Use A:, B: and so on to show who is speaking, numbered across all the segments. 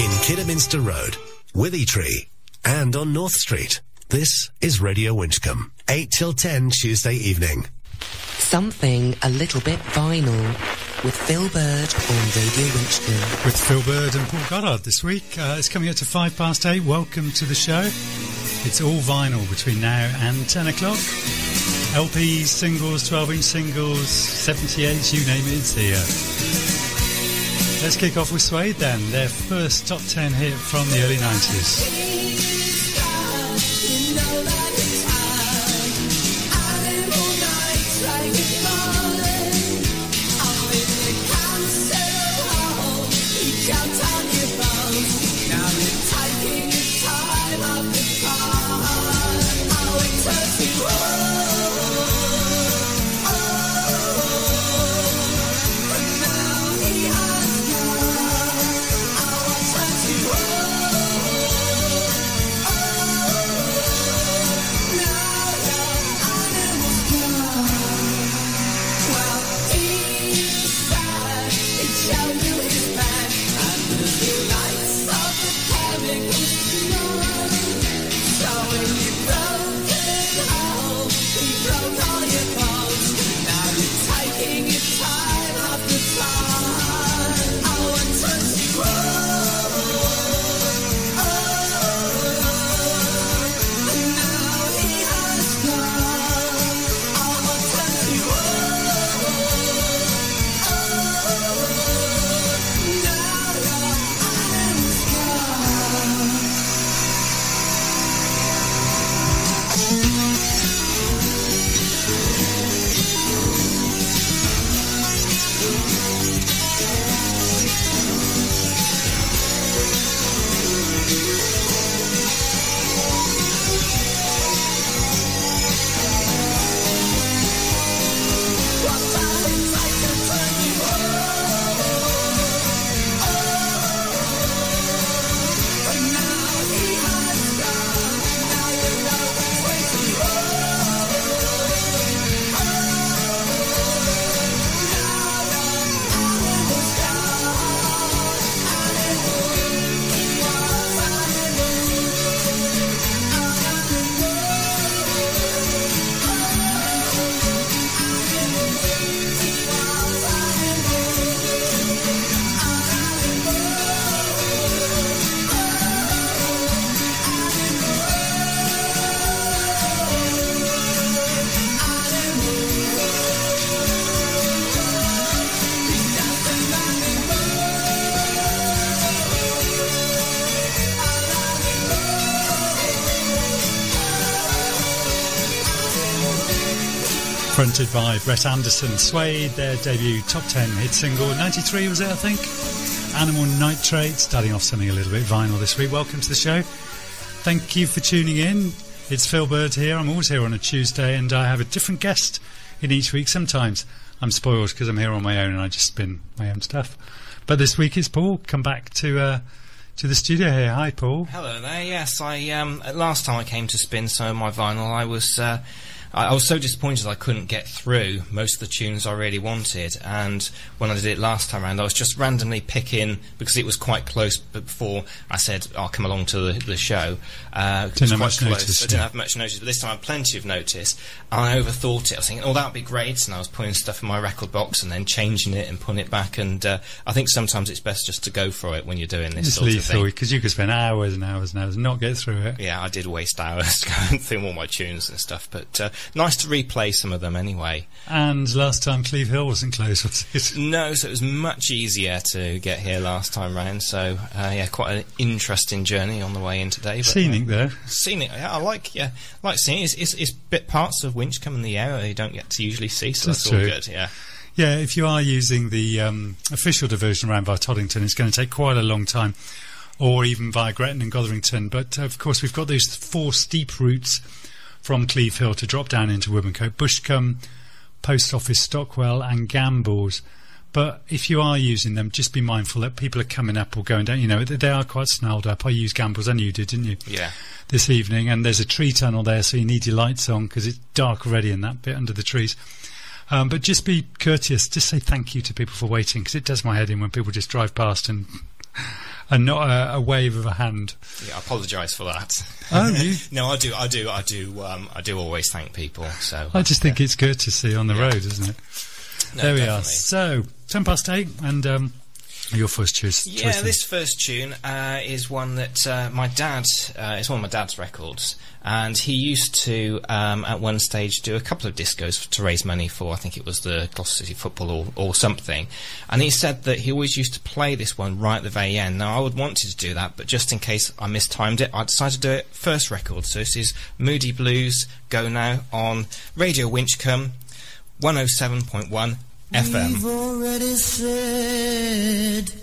A: In Kidderminster Road, Withytree, and on North Street. This is Radio Winchcombe, 8 till 10 Tuesday evening.
B: Something a little bit vinyl with Phill Bird on Radio Winchcombe.
C: With Phill Bird and Paul Goddard this week. It's coming up to 8:05. Welcome to the show. It's all vinyl between now and 10 o'clock. LPs, singles, 12-inch singles, 78s, you name it, it's here. Let's kick off with Suede then, their first top 10 hit from the early 90s. Fronted by Brett Anderson, Suede, their debut top 10 hit single, 93 was it, I think? Animal Nitrate, starting off something a little bit vinyl this week. Welcome to the show. Thank you for tuning in. It's Phill Bird here. I'm always here on a Tuesday, and I have a different guest in each week. Sometimes I'm spoiled because I'm here on my own and I just spin my own stuff. But this week it's Paul. Come back to the studio here. Hi, Paul.
D: Hello there. Yes, last time I came to spin some of my vinyl, I was so disappointed I couldn't get through most of the tunes I really wanted, and when I did it last time around I was just randomly picking, because it was quite close before I said I'll come along to the show.
C: Didn't have much notice.
D: I didn't have much notice, but this time I had plenty of notice, and I overthought it. I was thinking, oh, that would be great, and I was putting stuff in my record box and then changing it and putting it back, and I think sometimes it's best just to go for it when you're doing this sort of thing.
C: Because you could spend hours and hours and hours and not get through it.
D: Yeah, I did waste hours going through all my tunes and stuff, but nice to replay some of them anyway.
C: And last time Cleve Hill wasn't closed, was it?
D: No, so it was much easier to get here last time round, so yeah, quite an interesting journey on the way in today. But,
C: scenic though.
D: Scenic, yeah, I like seeing it. It's bit parts of Winchcombe in the area you don't get to usually see, so that's all good, yeah.
C: Yeah, if you are using the official diversion around via Toddington, it's going to take quite a long time, or even via Gretton and Gotherington, but of course we've got those 4 steep routes from Cleve Hill to drop down into Woodmancote, Bushcombe, Post Office, Stockwell and Gambles. But if you are using them, just be mindful that people are coming up or going down. You know, they are quite snarled up. I used Gambles, and you did, didn't you?
D: Yeah.
C: This evening, and there's a tree tunnel there, so you need your lights on because it's dark already in that bit under the trees. But just be courteous. Just say thank you to people for waiting, because it does my head in when people just drive past and and not a wave of a hand.
D: Yeah, I apologise for that.
C: Oh, you?
D: No, I do always thank people. So
C: I just think it's courtesy on the road, isn't it?
D: No,
C: there we
D: definitely.
C: are. So 8:10, and your first choice.
D: Yeah, this first tune is one that my dad. It's one of my dad's records, and he used to at one stage do a couple of discos to raise money for, I think it was the Gloucester City Football or something. And he said that he always used to play this one right at the very end. Now I would wanted to do that, but just in case I mistimed it, I decided to do it first record. So this is Moody Blues Go Now on Radio Winchcombe 107.1 FM.
E: We've already said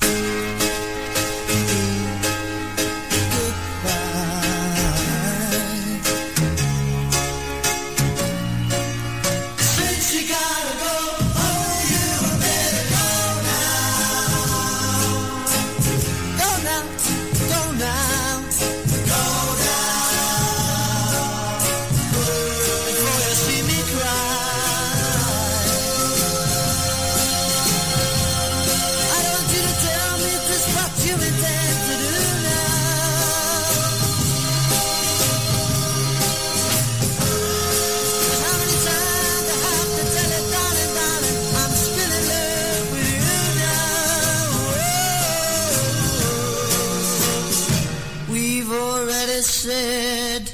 E: said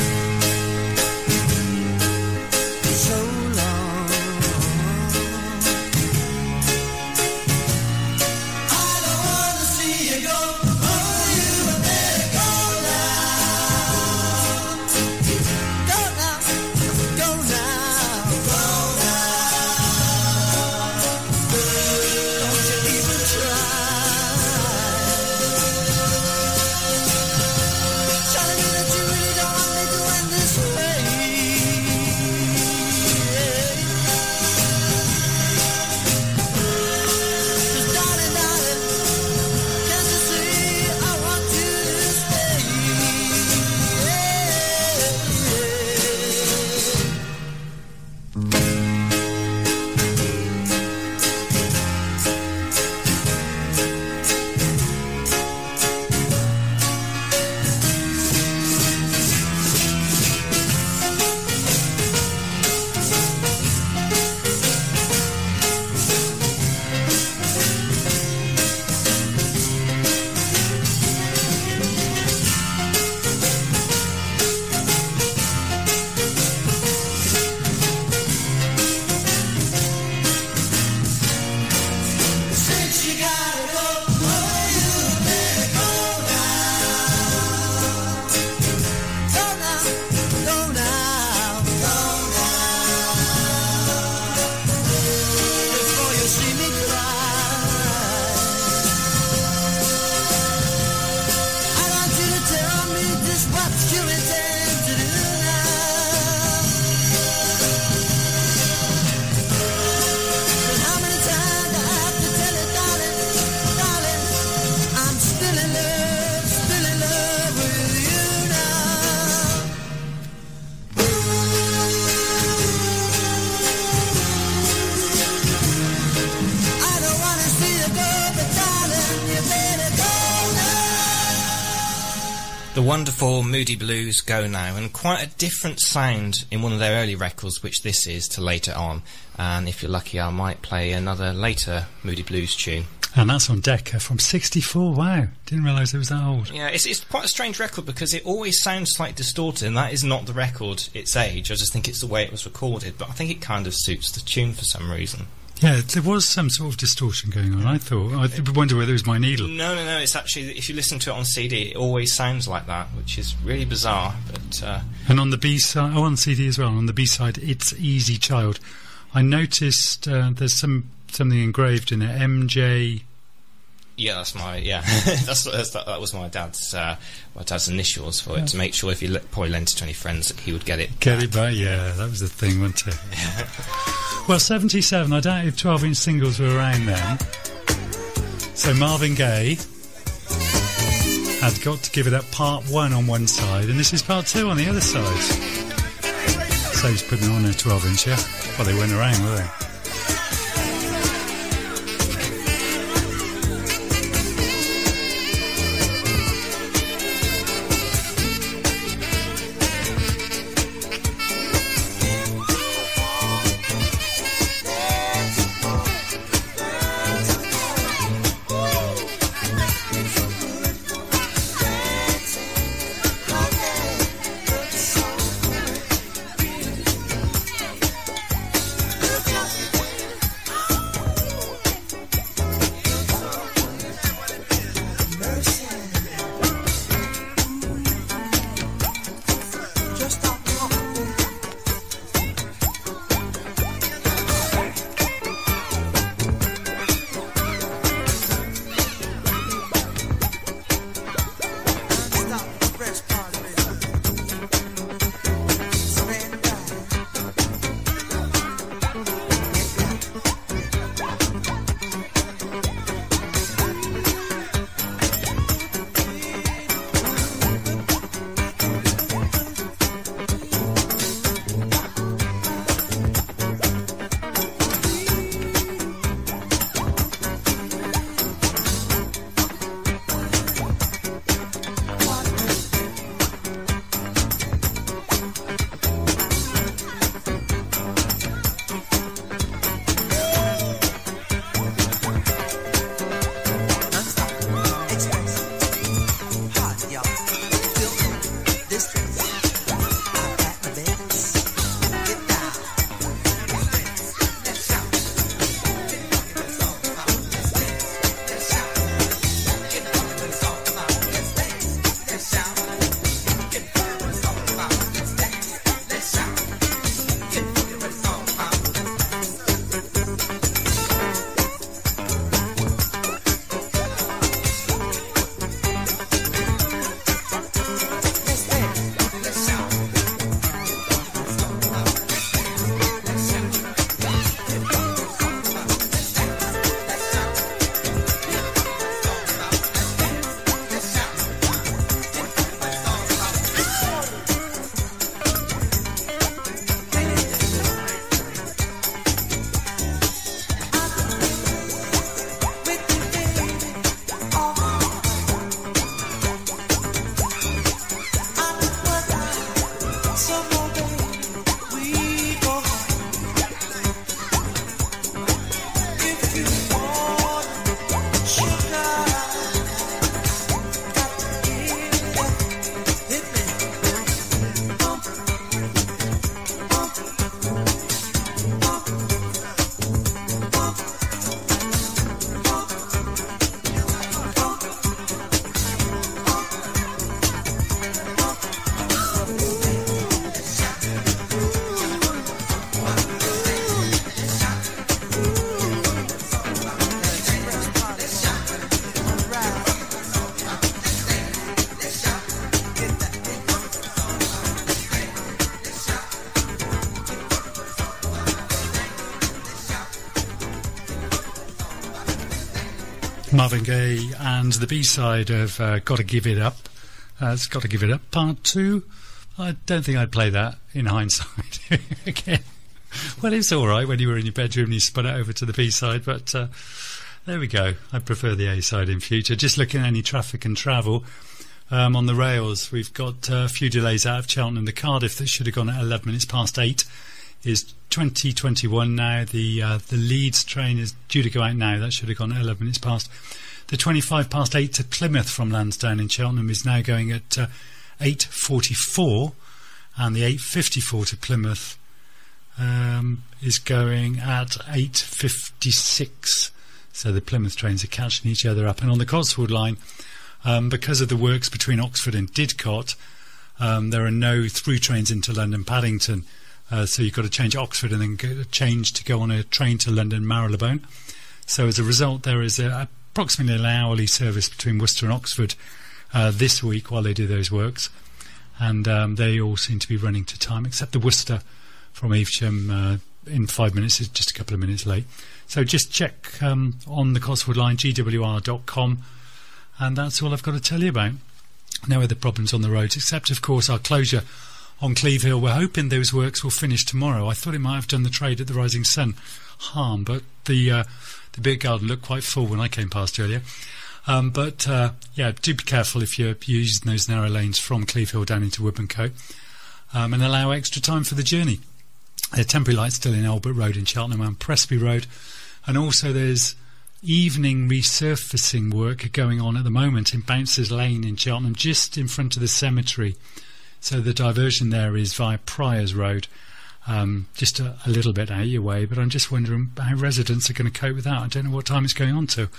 E: so long. I don't want to see you go. Oh, you better go now. Go now. Go now. Go now. Don't you even try.
D: The wonderful Moody Blues Go Now, and quite a different sound in one of their early records, which this is, to later on. And if you're lucky, I might play another later Moody Blues tune.
C: And that's on Decca from 64. Wow, didn't realise it was that old.
D: Yeah, it's quite a strange record because it always sounds slightly distorted, and that is not the record, its age. I just think it's the way it was recorded, but I think it kind of suits the tune for some reason.
C: Yeah, there was some sort of distortion going on, I thought. I wonder whether it was my needle.
D: No, it's actually, if you listen to it on CD, it always sounds like that, which is really bizarre. But
C: and on the B-side, on CD as well, on the B-side, It's Easy Child. I noticed there's something engraved in it, MJ...
D: Yeah, that's my that was my dad's initials for it, to make sure if he probably lent it to any friends that he would get it.
C: Get it back, yeah, that was the thing, wasn't it? Well, 77. I doubt if 12-inch singles were around then. So Marvin Gaye had got to give it up part 1 on one side, and this is part 2 on the other side. So he's putting on a 12-inch, yeah. Well, they weren't around, were they? Marvin Gaye and the B-side of Gotta Give It Up. It's Gotta Give It Up, part 2. I don't think I'd play that in hindsight again. Well, it's alright when you were in your bedroom and you spun it over to the B-side, but there we go. I prefer the A-side in future. Just looking at any traffic and travel on the rails, we've got a few delays out of Cheltenham. The Cardiff that should have gone at 11 minutes past 8 is 2021 now. The Leeds train is due to go out now. That should have gone at 11 minutes past. The 25 past 8 to Plymouth from Lansdowne in Cheltenham is now going at 8:44, and the 8:54 to Plymouth is going at 8:56. So the Plymouth trains are catching each other up. And on the Cotswold line, because of the works between Oxford and Didcot, there are no through trains into London Paddington. So you've got to change Oxford and then change to go on a train to London Marylebone. So as a result, there is approximately an hourly service between Worcester and Oxford this week while they do those works. And they all seem to be running to time, except the Worcester from Evesham in 5 minutes is just a couple of minutes late. So just check on the Cotswold line, gwr.com, and that's all I've got to tell you about. No other problems on the roads, except, of course, our closure on Cleve Hill. We're hoping those works will finish tomorrow. I thought it might have done the trade at the Rising Sun harm, but the beer garden looked quite full when I came past earlier. Yeah, do be careful if you're using those narrow lanes from Cleve Hill down into Woodmancote, and allow extra time for the journey. There are temporary lights still in Albert Road in Cheltenham and Presby Road, and also there's evening resurfacing work going on at the moment in Bouncers Lane in Cheltenham, just in front of the cemetery. So the diversion there is via Priors Road, just a little bit out of your way, but I'm just wondering how residents are going to cope with that. I don't know what time it's going on to.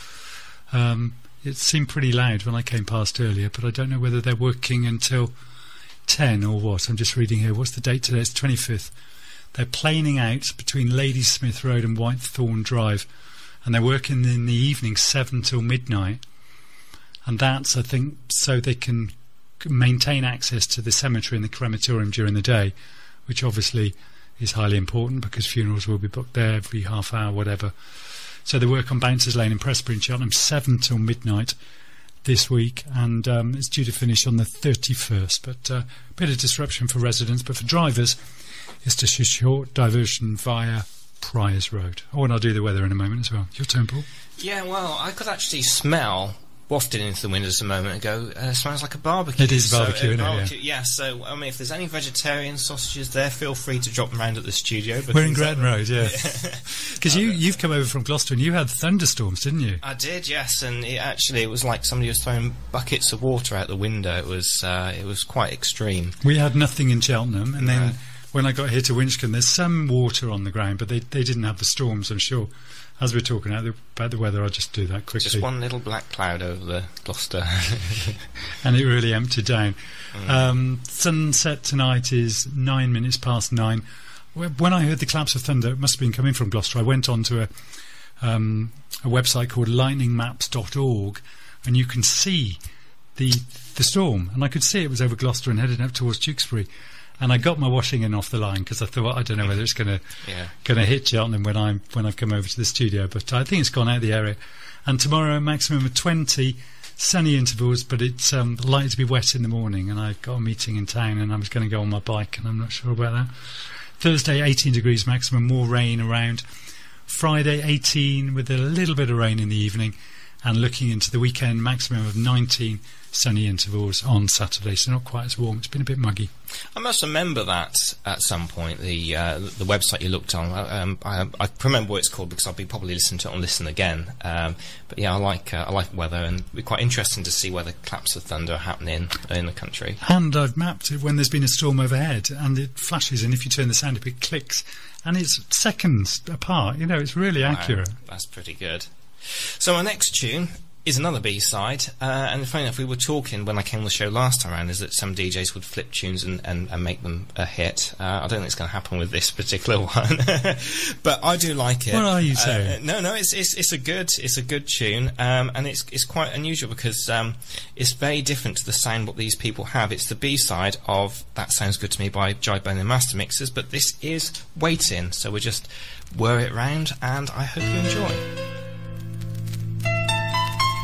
C: It seemed pretty loud when I came past earlier, but I don't know whether they're working until 10 or what. I'm just reading here. What's the date today? It's 25th. They're planing out between Ladysmith Road and Whitethorn Drive, and they're working in the evening 7 till midnight. And that's, I think, so they can maintain access to the cemetery and the crematorium during the day, which obviously is highly important because funerals will be booked there every half hour, whatever. So they work on Bouncers Lane in Presby in Cheltenham 7 till midnight this week, and it's due to finish on the 31st. But a bit of disruption for residents, but for drivers it's just a short diversion via Priors Road. Oh, and I'll do the weather in a moment as well. Your turn, Paul.
D: Yeah, well, I could actually smell, wafted into the windows a moment ago, smells like a barbecue.
C: It is a barbecue, isn't it?
D: Barbecue, yeah. So, I mean, if there's any vegetarian sausages there, feel free to drop them around at the studio.
C: We're in Gretton Road, yeah. Because you've come over from Gloucester and you had thunderstorms, didn't you?
D: I did, yes, and it was like somebody was throwing buckets of water out the window. It was quite extreme.
C: We had nothing in Cheltenham, and then when I got here to Winchcombe, there's some water on the ground, but they didn't have the storms, I'm sure. As we're talking about the weather, I'll just do that quickly.
D: Just one little black cloud over the Gloucester.
C: And it really emptied down. Sunset tonight is 9 minutes past 9. When I heard the claps of thunder, it must have been coming from Gloucester, I went on to a website called lightningmaps.org, and you can see the storm. And I could see it was over Gloucester and heading up towards Tewkesbury. And I got my washing in off the line because I thought, I don't know whether it's going to hit Cheltenham when I've come over to the studio, but I think it's gone out of the area. And tomorrow, a maximum of 20 sunny intervals, but it's likely to be wet in the morning. And I've got a meeting in town, and I was going to go on my bike, and I'm not sure about that. Thursday, 18 degrees maximum, more rain around. Friday, 18 with a little bit of rain in the evening, and looking into the weekend, maximum of 19 sunny intervals on Saturday, so not quite as warm. It's been a bit muggy.
D: I must remember that at some point, the website you looked on. I remember what it's called because I'll be probably listening to it on Listen Again. But yeah, I like weather, and it'd be quite interesting to see whether claps of thunder are happening in the country.
C: And I've mapped it when there's been a storm overhead, and it flashes, and if you turn the sound up, it clicks, and it's seconds apart. You know, it's really accurate.
D: That's pretty good. So our next tune is another B-side, and funny enough, we were talking when I came on the show last time around, is that some DJs would flip tunes and make them a hit. I don't think it's going to happen with this particular one, but I do like it.
C: What are you saying?
D: No, it's a good tune, and it's quite unusual because it's very different to the sound what these people have. It's the B-side of That Sounds Good to Me by Jive and Mastermixers, but this is Waiting, so we'll just whir it round, and I hope you enjoy.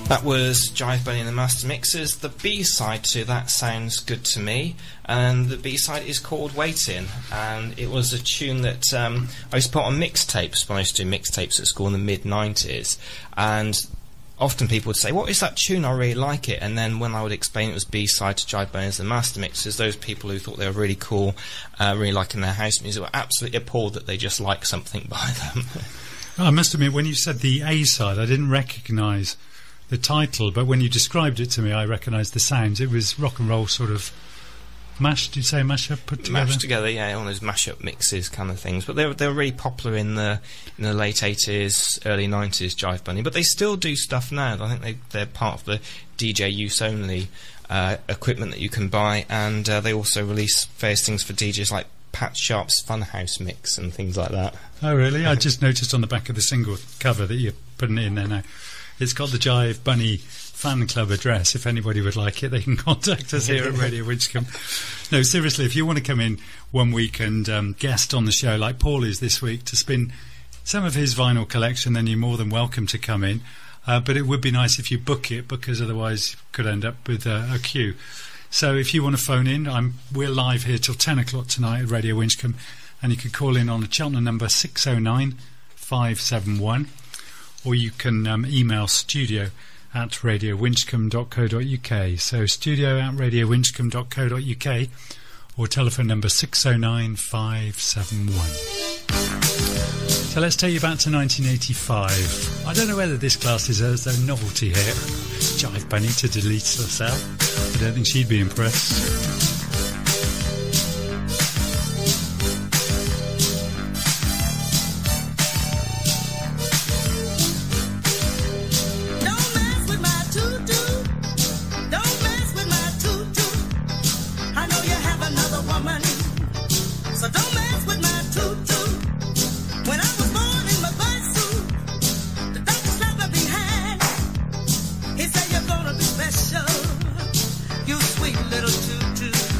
D: That was Jive Bunny and the Mastermixers. The B-side to that sounds good to me, and the B-side is called Waitin', and it was a tune that I used to put on mixtapes when I used to do mixtapes at school in the mid-90s, and often people would say, what is that tune? I really like it. And then when I would explain it was B-side to Jive Bunny and the Mastermixers, those people who thought they were really cool, really liking their house music, were absolutely appalled that they just liked something by them.
C: I must admit, when you said the A-side, I didn't recognise the title, but when you described it to me, I recognised the sounds. It was rock and roll sort of mash. Did you say mash up, put together?
D: Mashed together, yeah, all those mash-up mixes kind of things. But they were really popular in the late 80s, early 90s, Jive Bunny. But they still do stuff now. I think they're part of the DJ use only equipment that you can buy, and they also release various things for DJs like Pat Sharp's Funhouse mix and things like that.
C: Oh, really? I just noticed on the back of the single cover that you're putting it in there now. It's got the Jive Bunny fan club address. If anybody would like it, they can contact us here at Radio Winchcombe. No, seriously, if you want to come in one week and guest on the show, like Paul is this week, to spin some of his vinyl collection, then you're more than welcome to come in. But it would be nice if you book it, because otherwise you could end up with a queue. So if you want to phone in, we're live here till 10 o'clock tonight at Radio Winchcombe, and you can call in on the Cheltenham number 609 571. Or you can email studio@radiowinchcombe.co.uk. So studio@radiowinchcombe.co.uk, or telephone number 609 571. So let's take you back to 1985. I don't know whether this class is as a novelty here. Jive Bunny to delete herself. I don't think she'd be impressed.
E: He said you're gonna be special, you sweet little tutu.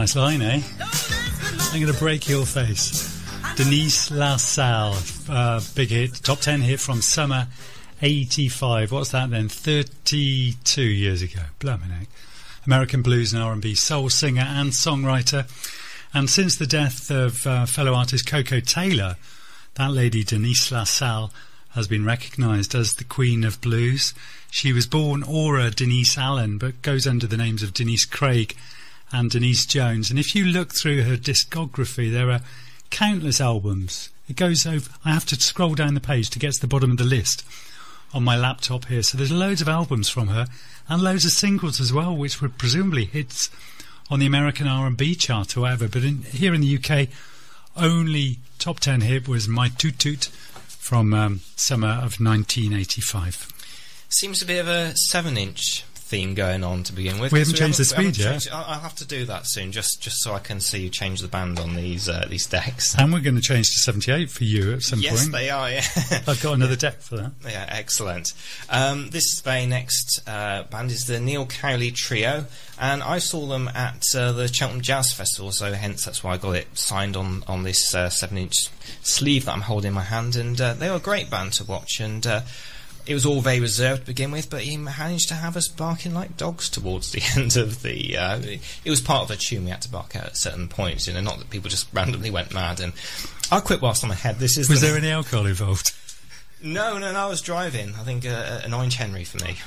C: nice line, eh? I'm going to break your face. Denise LaSalle, big hit, top 10 hit from summer 85. What's that then? 32 years ago. Blimey neck. American blues and R&B soul singer and songwriter. And since the death of fellow artist Coco Taylor, that lady Denise LaSalle has been recognised as the Queen of Blues. She was born Aura Denise Allen, but goes under the names of Denise Craig and Denise Jones. And if you look through her discography, there are countless albums. It goes over. I have to scroll down the page to get to the bottom of the list on my laptop here. So there's loads of albums from her and loads of singles as well, which were presumably hits on the American R&B chart or whatever. But here in the UK, only top 10 hit was My Toot Toot from summer of 1985.
D: Seems a bit of a 7-inch theme going on to begin with.
C: We haven't changed the speed yet.
D: I'll have to do that soon, just so I can see you change the band on these decks.
C: And we're going to change to 78 for you at some point.
D: Yes, they are, yeah.
C: I've got another deck for that.
D: Yeah, excellent. This very next band is the Neil Cowley Trio, and I saw them at the Cheltenham Jazz Festival, so hence that's why I got it signed on this 7-inch sleeve that I'm holding in my hand, and they were a great band to watch, and it was all very reserved to begin with, but he managed to have us barking like dogs towards the end of the... it was part of a tune we had to bark at certain points, you know, not that people just randomly went mad. And I'll quit whilst I'm ahead. Was
C: there any alcohol involved?
D: No, I was driving. I think an Orange Henry for me.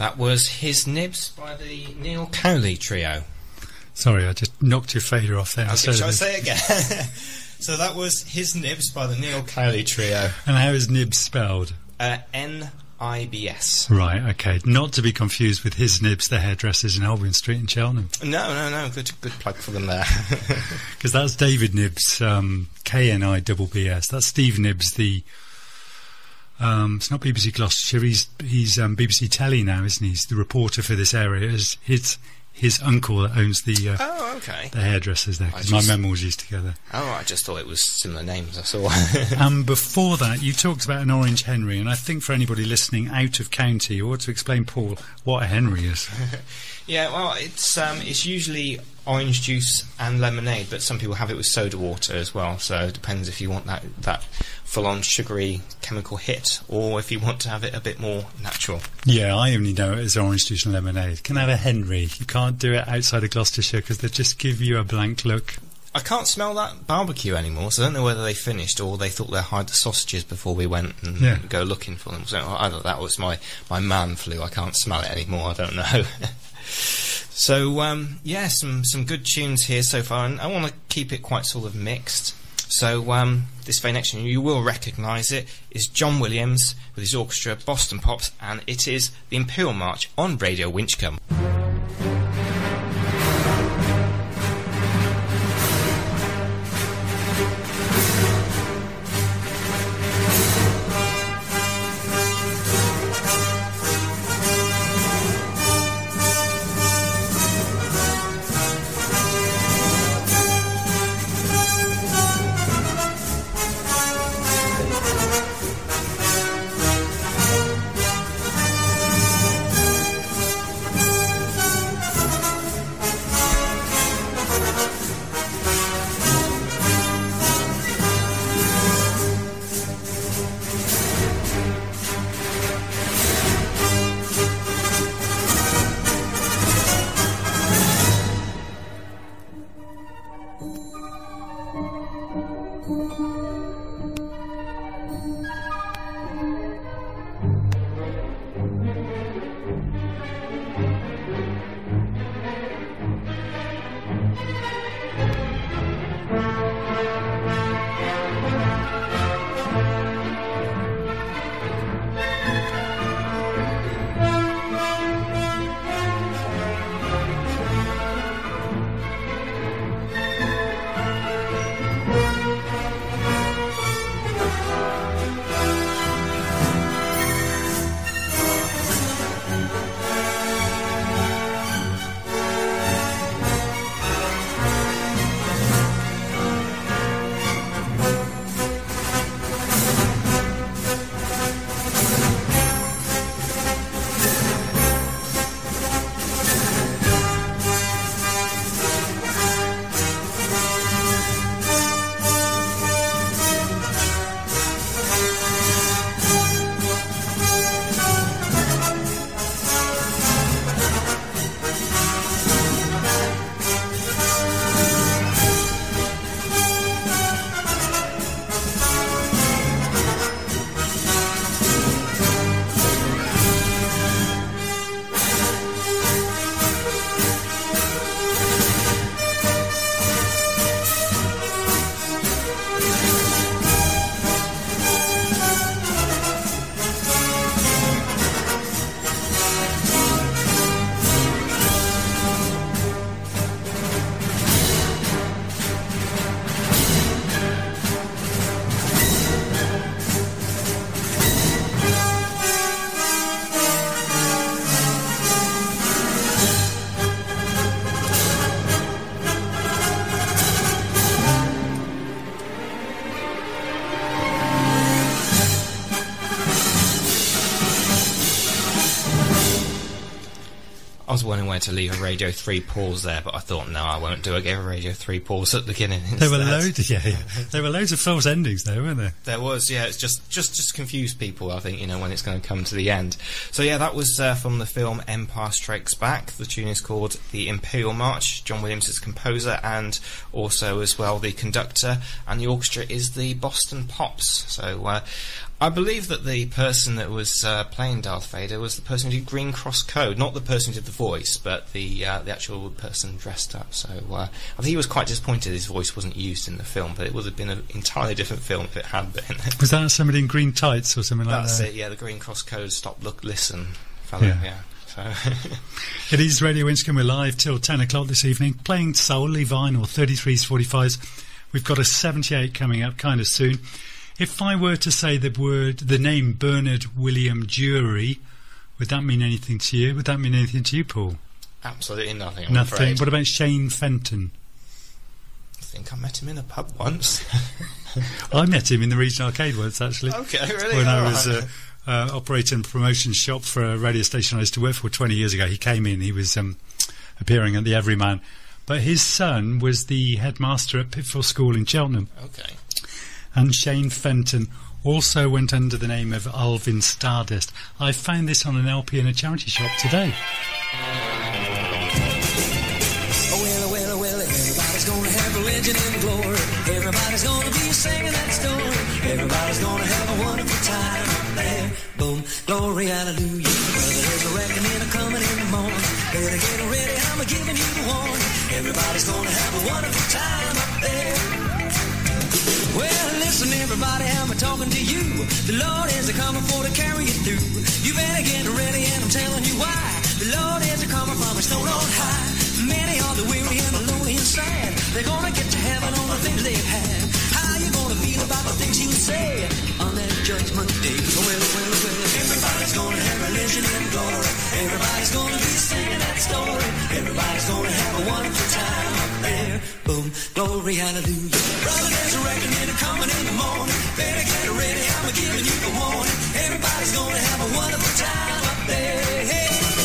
D: That was His Nibs by the Neil Cowley Trio.
C: Sorry, I just knocked your fader off there.
D: Okay, shall I say it again? So that was His Nibs by the Neil Cowley Trio.
C: And how is nibs spelled?
D: N-I-B-S.
C: Right, okay. Not to be confused with His Nibs, the hairdressers in Albion Street in Cheltenham.
D: No. Good plug for them there.
C: Because that's David Nibs, K-N-I-B-B-S. That's Steve Nibs, the... it's not BBC Gloucestershire, he's BBC Telly now, isn't he? He's the reporter for this area. It's his uncle that owns the the hairdressers there, because my memoirs used together.
D: Oh, I just thought it was similar names, I saw.
C: Before that, you talked about an Orange Henry, and I think for anybody listening out of county, you ought to explain, Paul, what a Henry is.
D: Yeah, well, it's usually orange juice and lemonade, but some people have it with soda water as well, so it depends if you want that full-on sugary chemical hit, or if you want to have it a bit more natural.
C: Yeah, I only know it as orange juice and lemonade. Can I have a Henry? You can't do it outside of Gloucestershire because they just give you a blank look.
D: I can't smell that barbecue anymore, so I don't know whether they finished or they thought they hid the sausages before we went and go looking for them. So either that was my man flu. I can't smell it anymore. I don't know. So some good tunes here so far, and I want to keep it quite sort of mixed. So this very next one, you will recognise it, is John Williams with his orchestra, Boston Pops, and it is the Imperial March on Radio Winchcombe. I was wondering where to leave a Radio 3 pause there, but I thought, no, I won't do it. I gave a Radio 3 pause at the beginning instead.
C: There were loads, there were loads of false endings there, weren't there?
D: There was, yeah. It's just confuse people, I think, when it's going to come to the end. So yeah, that was from the film Empire Strikes Back. The tune is called The Imperial March. John Williams is composer and also as well the conductor, and the orchestra is the Boston Pops. So I believe that the person that was playing Darth Vader was the person who did Green Cross Code, not the person who did the voice, but the actual person dressed up. So I think he was quite disappointed his voice wasn't used in the film, but it would have been an entirely different film if it had been.
C: Was that somebody in green tights or something like that?
D: That's it, yeah, the Green Cross Code, stop, look, listen fellow, yeah. So
C: It is Radio Winscombe. We're live till 10 o'clock this evening, playing solely vinyl, 33s, 45s. We've got a 78 coming up kind of soon. If I were to say the name Bernard William Jury, would that mean anything to you? Would that mean anything to you, Paul?
D: absolutely nothing, I'm
C: Nothing.
D: afraid.
C: What about Shane Fenton?
D: I think I met him in a pub once.
C: I met him in the Regional Arcade once, actually.
D: Okay, really?
C: When I
D: All
C: was
D: right.
C: operating a promotion shop for a radio station I used to work for 20 years ago. He came in, he was appearing at the Everyman. But his son was the headmaster at Pitfield School in Cheltenham.
D: Okay.
C: And Shane Fenton also went under the name of Alvin Stardust. I found this on an LP in a charity shop today.
E: Well, everybody's gonna have religion and glory. Everybody's gonna be singing that story. Everybody's gonna have a wonderful time up there. Boom, glory, hallelujah. Brother, there's a reckoning coming in the morning. Better get ready, I'm giving you the warning. Everybody's gonna have a wonderful time up there. Well, listen, everybody, I'm talking to you. The Lord is coming for to carry you through. You better get ready, and I'm telling you why. The Lord is coming from his throne on high. Many are the weary and the lonely and sad. They're gonna get to heaven on the things they've had. How you gonna feel about the things you say on that judgment day? Well, everybody's gonna have religion and glory. Everybody's gonna be singing that story. Everybody's gonna have a wonderful time up there. Boom, glory, hallelujah. Brother, there's a reckoning coming in the morning. Better get ready, I'm giving you the warning. Everybody's gonna have a wonderful time up there. Hey.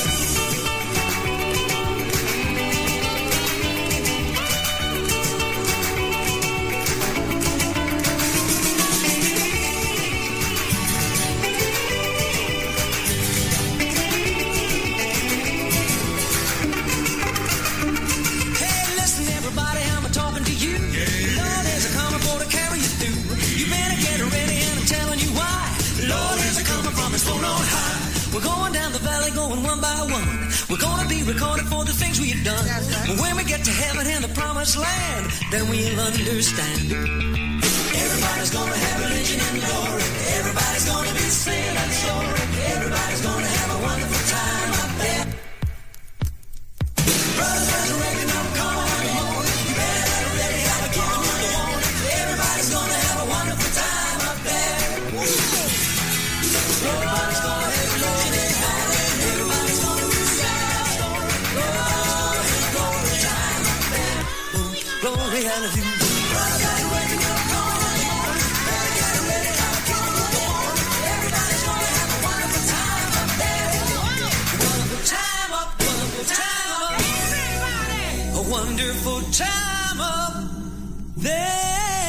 E: We're going down the valley, going one by one. We're gonna be recorded for the things we've done. But when we get to heaven and the promised land, then we'll understand. Everybody's gonna have religion and glory. Everybody's gonna be singing that story. Everybody's gonna have a wonderful time up there. Brothers, there's a reckoning coming in the morning. You better get ready, I'm giving you the warning. Everybody's gonna have a wonderful time up there. Everybody's gonna have religion and glory. Everybody's gonna be singing that story. Everybody's gonna have a wonderful time up there. Glory, hallelujah. Brothers, there's a reckoning coming in the morning. Better get ready, I'm giving you the warning. Everybody's gonna have a wonderful time up there. Wonderful time up, wonderful time up. Everybody, a wonderful time up there.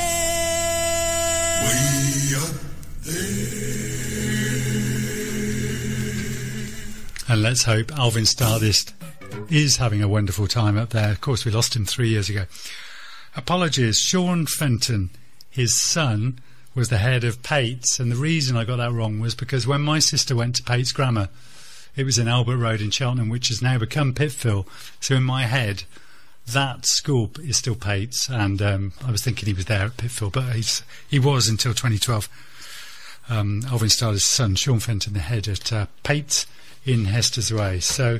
C: And let's hope Alvin Stardust is having a wonderful time up there. Of course, we lost him 3 years ago. Apologies. Sean Fenton, his son, was the head of Pates, and the reason I got that wrong was because when my sister went to Pates Grammar, it was in Albert Road in Cheltenham, which has now become Pitfield. So in my head, that school is still Pates, and I was thinking he was there at Pitfield, but he was until 2012. Alvin Stardust's son, Sean Fenton, the head at Pates in Hester's Way. So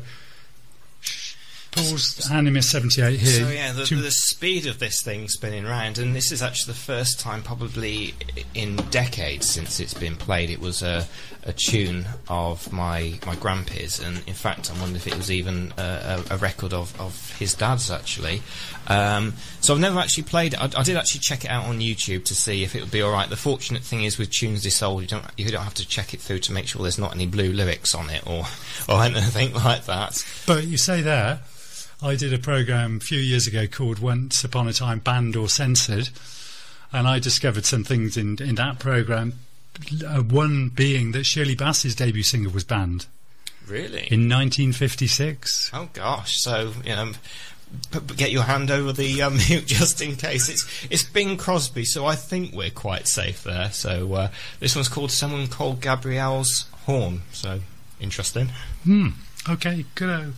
C: Paul's handing me 78 here.
D: So yeah, the speed of this thing spinning round, and this is actually the first time probably in decades since it's been played. It was a tune of my grandpa's, and in fact I wonder if it was even a record of his dad's actually. So I've never actually played it. I did actually check it out on YouTube to see if it would be alright. The fortunate thing is with tunes this old, you don't have to check it through to make sure there's not any blue lyrics on it or anything like that.
C: But you say that, I did a programme a few years ago called Once Upon a Time Banned or Censored, and I discovered some things in that programme, one being that Shirley Bassey's debut single was banned.
D: Really?
C: In 1956.
D: Oh gosh, so get your hand over the mute just in case. It's Bing Crosby, so I think we're quite safe there. So this one's called Someone Called Gabrielle's Horn. So interesting.
C: Okay, good.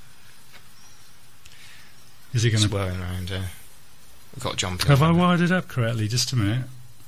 C: Is he going to
D: swirling around? We've got jumping.
C: Have I wired it up correctly? Just a minute.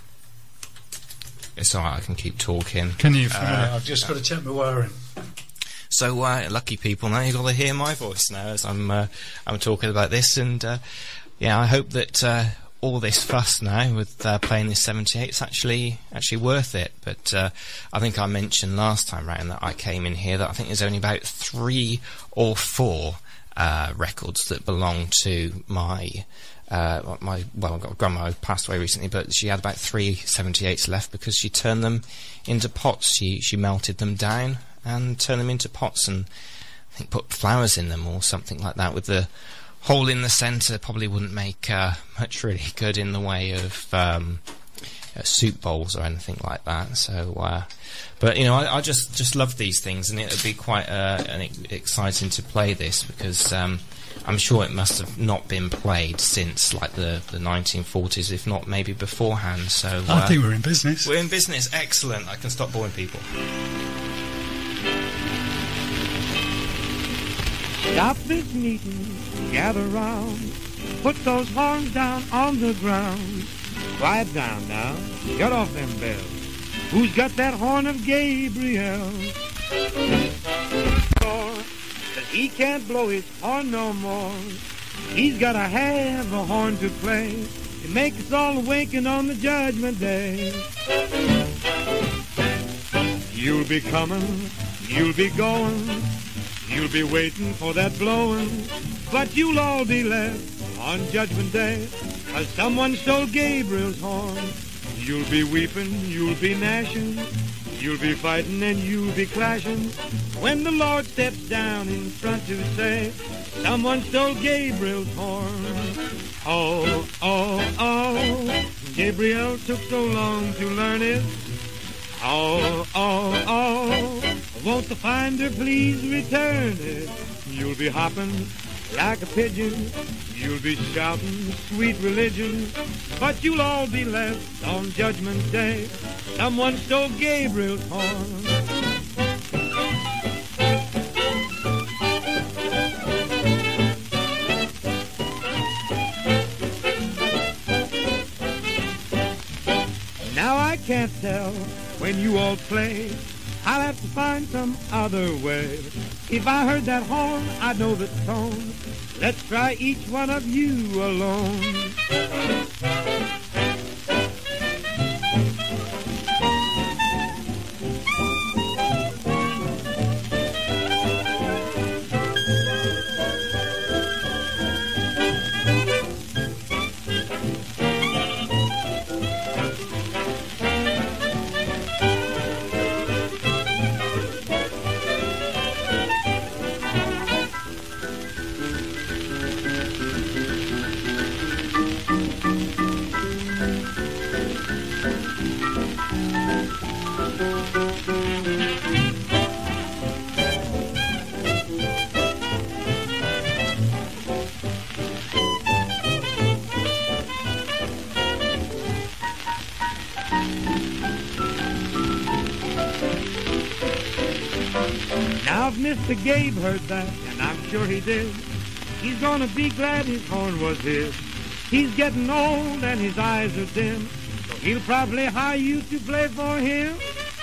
D: It's alright, I can keep talking.
C: Can you? I've just got to check my wiring.
D: So lucky people, now you've got to hear my voice now as I'm talking about this, and I hope that all this fuss now with playing this 78 is actually worth it. But I think I mentioned last time round that I came in here that I think there's only about 3 or 4 records that belong to my grandma who passed away recently, but she had about 3 78s left because she turned them into pots. She melted them down and turned them into pots, and I think put flowers in them or something like that. With the hole in the centre, probably wouldn't make much really good in the way of soup bowls or anything like that. So, but you know, I just love these things, and it would be quite exciting to play this because I'm sure it must have not been played since like the 1940s, if not maybe beforehand. So
C: I think we're in business.
D: We're in business. Excellent. I can stop boring people.
F: Stop this meeting, gather round, put those horns down on the ground. Quiet down now, shut off them bells. Who's got that horn of Gabriel? That he can't blow his horn no more. He's gotta have a horn to play to make us all awaken on the judgment day. You'll be coming, you'll be going, you'll be waiting for that blowing, but you'll all be left on Judgment Day, 'cause someone stole Gabriel's horn. You'll be weeping, you'll be gnashing, you'll be fighting and you'll be clashing, when the Lord steps down in front to say, someone stole Gabriel's horn. Oh, oh, oh, Gabriel took so long to learn it. Oh, oh, oh, won't the finder please return it? You'll be hopping like a pigeon, you'll be shouting sweet religion, but you'll all be left on Judgment Day. Someone stole Gabriel's horn. Now I can't tell when you all play, I'll have to find some other way. If I heard that horn, I'd know the tone. Let's try each one of you alone. Mr. Gabe heard that, and I'm sure he did. He's gonna be glad his horn was his. He's getting old and his eyes are dim, so he'll probably hire you to play for him.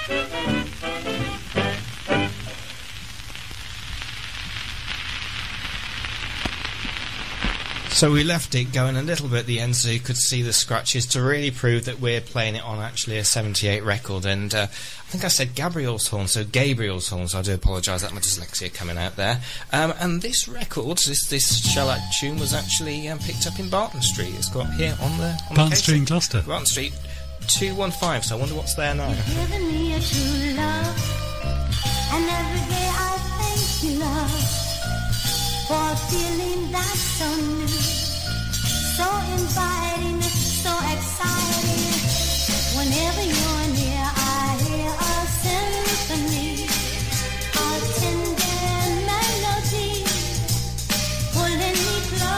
D: So we left it going a little bit at the end so you could see the scratches to really prove that we're playing it on actually a 78 record. And I think I said Gabriel's horn, so Gabriel's horn, so I do apologise, that's my dyslexia coming out there. And this record, this shellac tune, was actually picked up in Barton Street. It's got here on the
C: Barton Street in Gloucester.
D: Barton Street 215, so I wonder what's there now.
G: You've given me a true love, and every day I thank you, love, for feeling that's so new, so inviting, so exciting. Whenever you're near, I hear a symphony, a tender melody, pulling me close.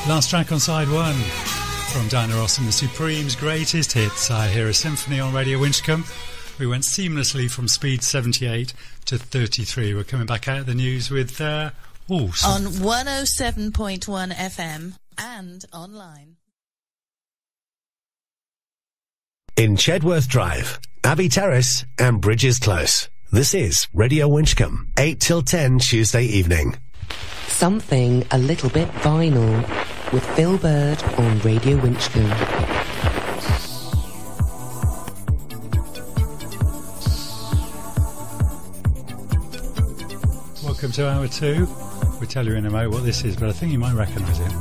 C: Last track on side one from Diana Ross and the Supremes' greatest hits. I Hear a Symphony on Radio Winchcombe. We went seamlessly from speed 78 to 33. We're coming back out of the news with
H: on 107.1 FM and online.
A: In Chedworth Drive, Abbey Terrace and Bridges Close. This is Radio Winchcombe, 8 till 10 Tuesday evening.
B: Something a little bit vinyl with Phill Bird on Radio Winchcombe.
C: Welcome to hour two. We'll tell you in a moment what this is, but I think you might recognise it.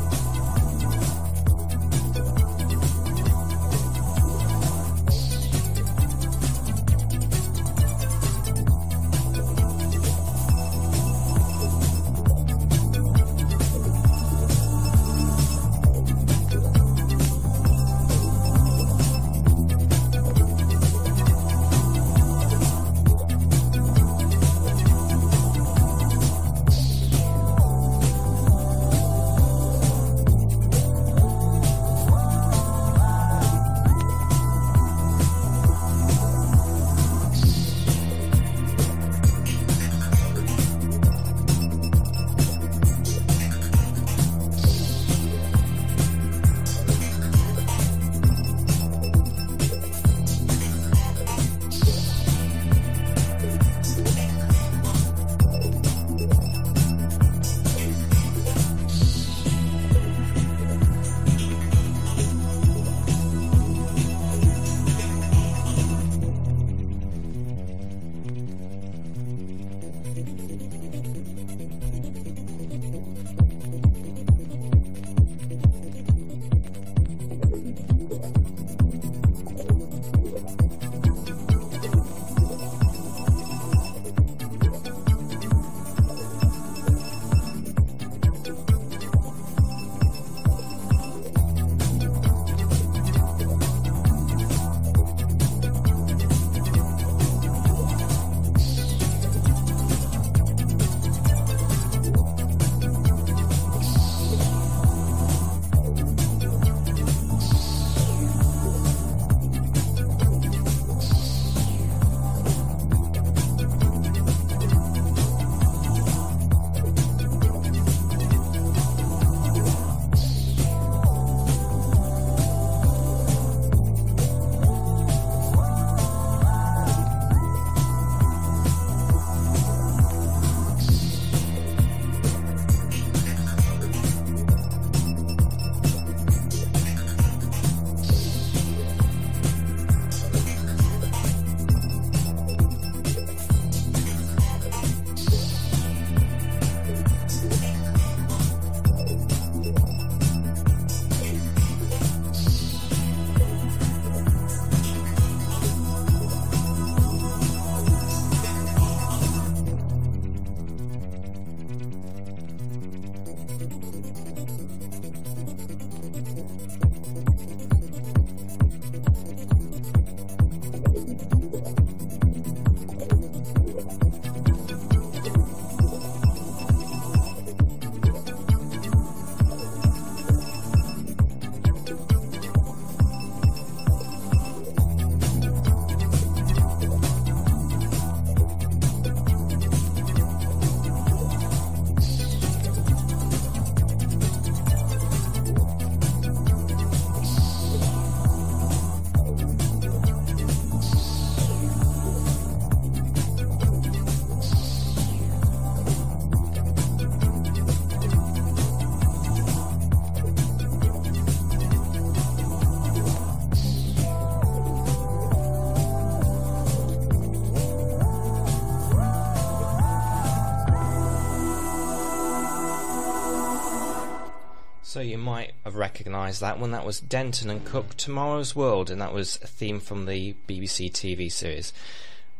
D: So you might have recognised that one. That was Denton and Cook, Tomorrow's World, and that was a theme from the BBC TV series.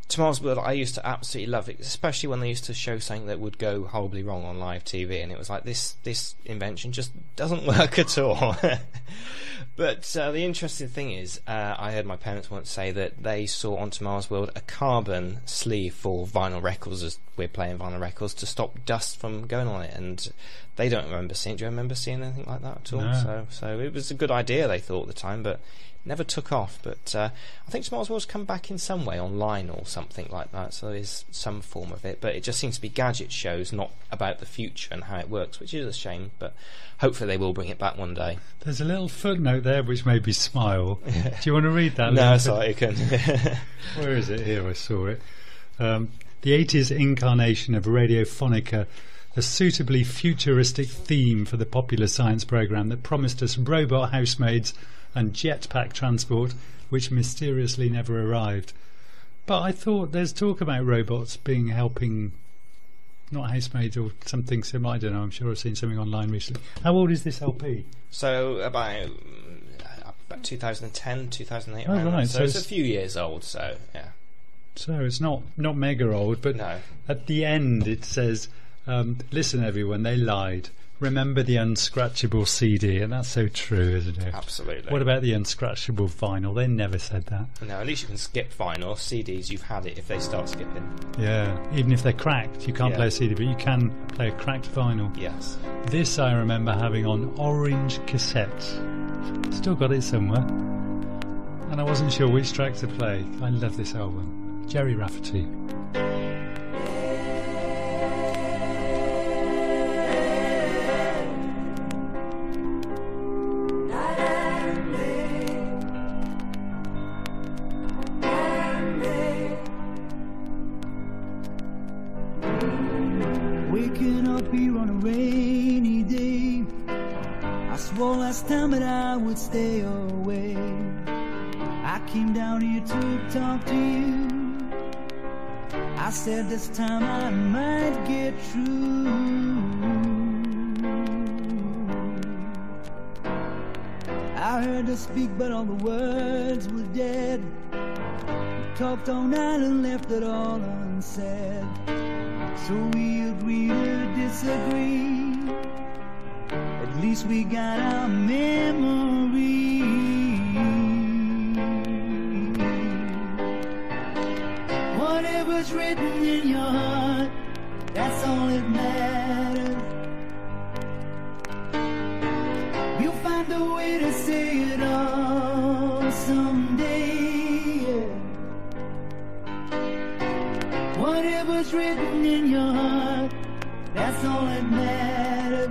D: Tomorrow's World, I used to absolutely love it, especially when they used to show something that would go horribly wrong on live TV, and it was like, this invention just doesn't work at all. But the interesting thing is, I heard my parents once say that they saw on Tomorrow's World a carbon sleeve for vinyl records, as we're playing vinyl records, to stop dust from going on it, and they don't remember seeing it. Do you remember seeing anything like that at all?
C: No.
D: So it was a good idea, they thought, at the time, but never took off. But I think Tomorrow's World's come back in some way online or something like that, so there is some form of it, but it just seems to be gadget shows, not about the future and how it works, which is a shame, but hopefully they will bring it back one day.
C: There's a little footnote there which made me smile. Do you want to read that?
D: No, sorry, you can.
C: Where is it? Here, I saw it. The 80s incarnation of Radiophonica, a suitably futuristic theme for the popular science programme that promised us robot housemaids and jetpack transport, which mysteriously never arrived. But I thought there's talk about robots helping, not housemaids or something similar. I don't know, I'm sure I've seen something online recently. How old is this LP?
D: So about 2010, 2008.
C: Oh, right.
D: So it's a few years old, so yeah.
C: So it's not mega old, but
D: no.
C: At the end it says, listen everyone, they lied. Remember the unscratchable CD, and that's so true, isn't it?
D: Absolutely.
C: What about the unscratchable vinyl? They never said that.
D: No, at least you can skip vinyl. CDs, you've had it if they start skipping.
C: Yeah, even if they're cracked, you can't play a CD, but you can play a cracked vinyl.
D: Yes. This
C: I remember having on orange cassette. Still got it somewhere. And I wasn't sure which track to play. I love this album. Jerry Rafferty.
I: Last time that I would stay away, I came down here to talk to you. I said this time I might get through. I heard her speak but all the words were dead. We talked all night and left it all unsaid. So we agreed to disagree. At least we got our memory. Whatever's written in your heart, that's all that matters. You'll find a way to say it all someday. Whatever's written in your heart, that's all that matters.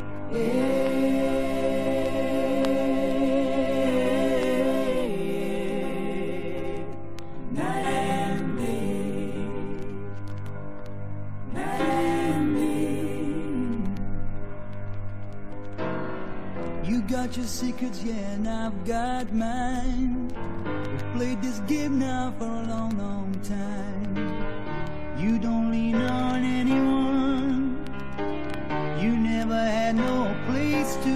I: You got your secrets, yeah, and I've got mine. We've played this game now for a long, long time. You don't lean on anyone. You never had no place to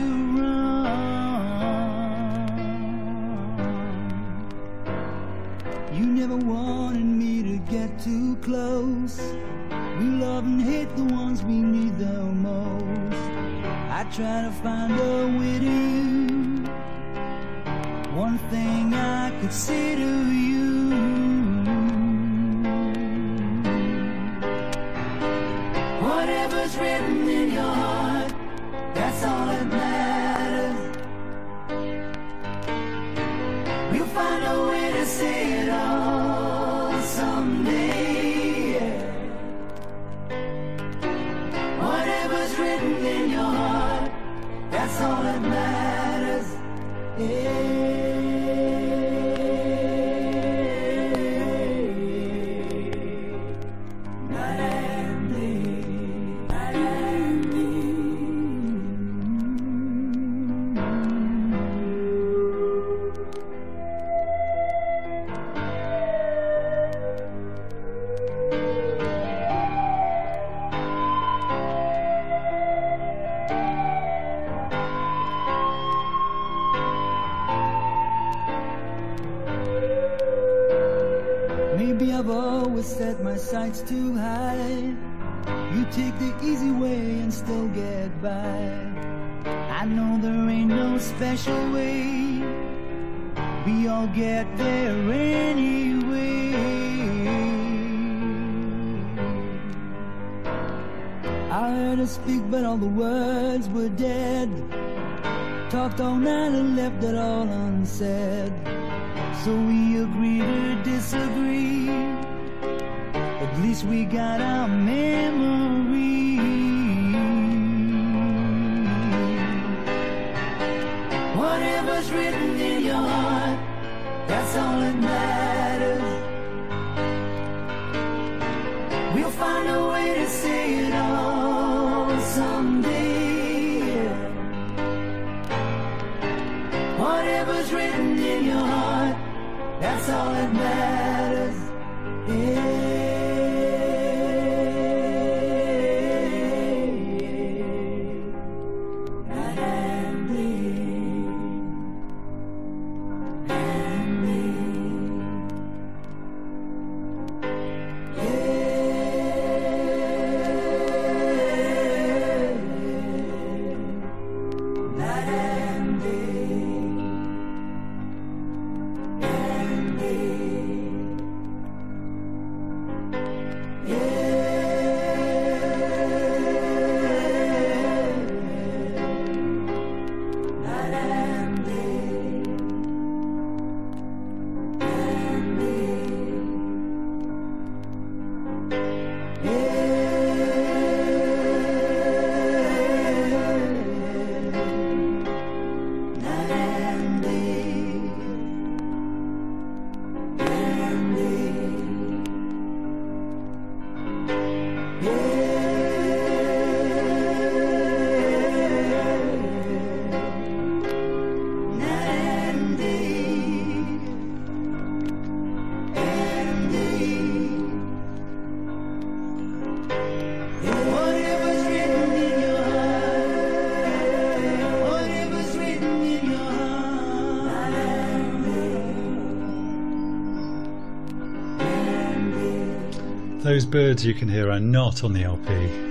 I: run. You never wanted me to get too close. We love and hate the ones we need the most. I try to find a way to you. One thing I could say to you. Whatever's written in your heart, that's all that matters. We'll find a way to say it all someday. Whatever's written in your heart, that's all that matters. it's too high. You take the easy way and still get by. I know there ain't no special way. We all get there anyway. I heard her speak, but all the words were dead. Talked all night and left it all unsaid. So we agreed to disagree. At least we got our memory. Whatever's written in your heart, that's all that matters. We'll find a way to say it all someday. Whatever's written in your heart, that's all that matters. Yeah.
C: Those birds you can hear are not on the LP.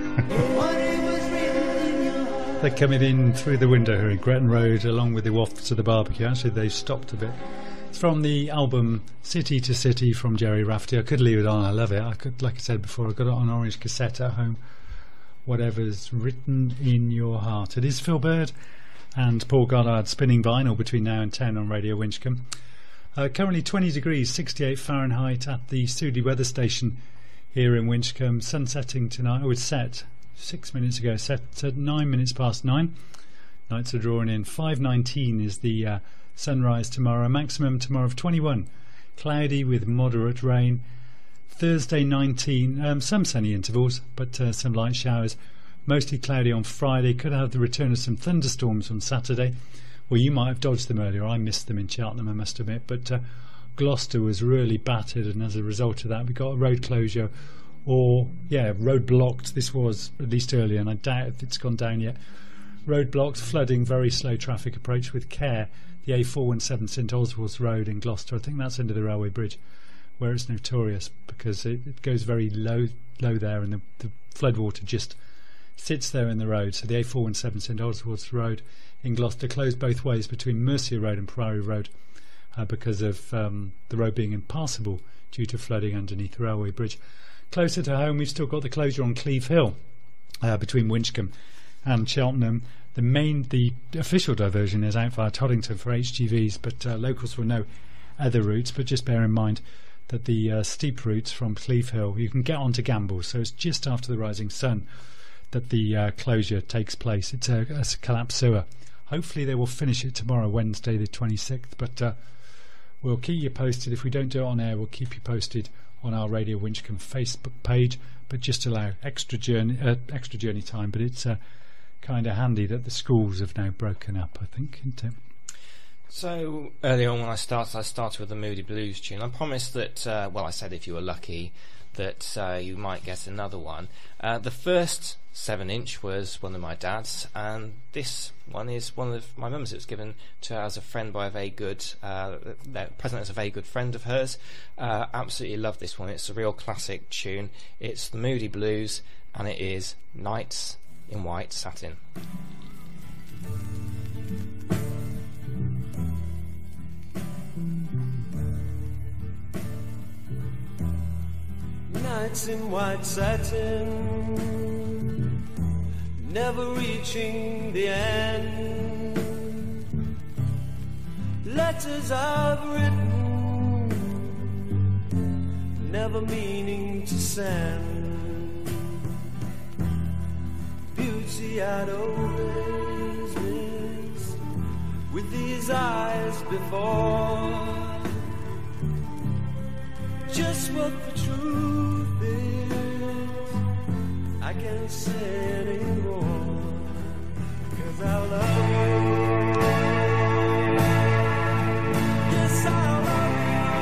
C: They're coming in through the window here in Gretton Road along with the waft to the barbecue. Actually, they've stopped a bit. It's from the album City to City from Jerry Rafferty. I could leave it on. I love it. I could, like I said before, I've got it on orange cassette at home. Whatever's written in your heart. It is Phill Bird and Paul Goddard spinning vinyl between now and 10 on Radio Winchcombe. Currently 20 degrees, 68 Fahrenheit at the Suede weather station here in Winchcombe. Sun setting tonight. Oh, it's set 6 minutes ago. Set at 9 minutes past 9. Nights are drawing in. 5:19 is the sunrise tomorrow. Maximum tomorrow of 21. Cloudy with moderate rain. Thursday 19. Some sunny intervals, but some light showers. Mostly cloudy on Friday. Could have the return of some thunderstorms on Saturday. Well, you might have dodged them earlier. I missed them in Cheltenham, I must admit. But Gloucester was really battered, and as a result of that we got a road closure, or road blocked. This was at least earlier, and I doubt if it's gone down yet. Road blocked, flooding, very slow traffic. Approach with care the A417 St Oswald's Road in Gloucester. I think that's under the railway bridge where it's notorious because it goes very low there, and the floodwater just sits there in the road. So the A417 St Oswald's Road in Gloucester closed both ways between Mercia Road and Priory Road because of the road being impassable due to flooding underneath the railway bridge. Closer to home, we've still got the closure on Cleeve Hill between Winchcombe and Cheltenham. The official diversion is out via Toddington for HGVs, but locals will know other routes. But just bear in mind that the steep routes from Cleeve Hill, you can get onto Gamble, so it's just after the rising sun that the closure takes place. It's a collapsed sewer. Hopefully they will finish it tomorrow, Wednesday the 26th, but we'll keep you posted. If we don't do it on air, we'll keep you posted on our Radio Winchcombe Facebook page, but just allow extra journey time. But it's kind of handy that the schools have now broken up, I think, isn't it?
D: So earlier on when I started with the Moody Blues tune. I promised that, I said if you were lucky that you might get another one. The first 7-inch was one of my dad's, and this one is one of my mum's. It was given to her as a friend by a very good, present as a very good friend of hers. Absolutely love this one. It's a real classic tune. It's the Moody Blues, and it is Nights in White Satin.
J: Nights in white satin, never reaching the end. Letters I've written, never meaning to send. Beauty I'd always missed with these eyes before. Just what the truth is, I can't say anymore, 'cause I love you. Yes, I love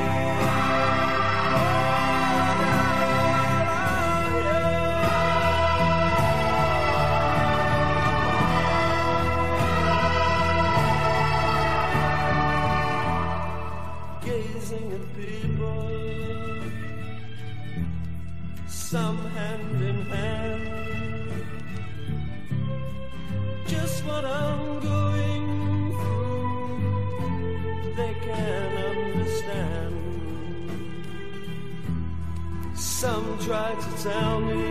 J: you. Gazing at people, some hand in hand, just what I'm going through, they can understand. Some try to tell me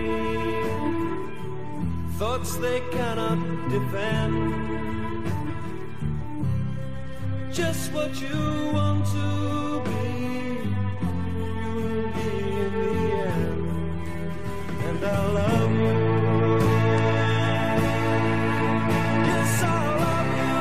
J: thoughts they cannot defend. Just what you want to be, you'll be in the end. And I love you. Yes, I love you.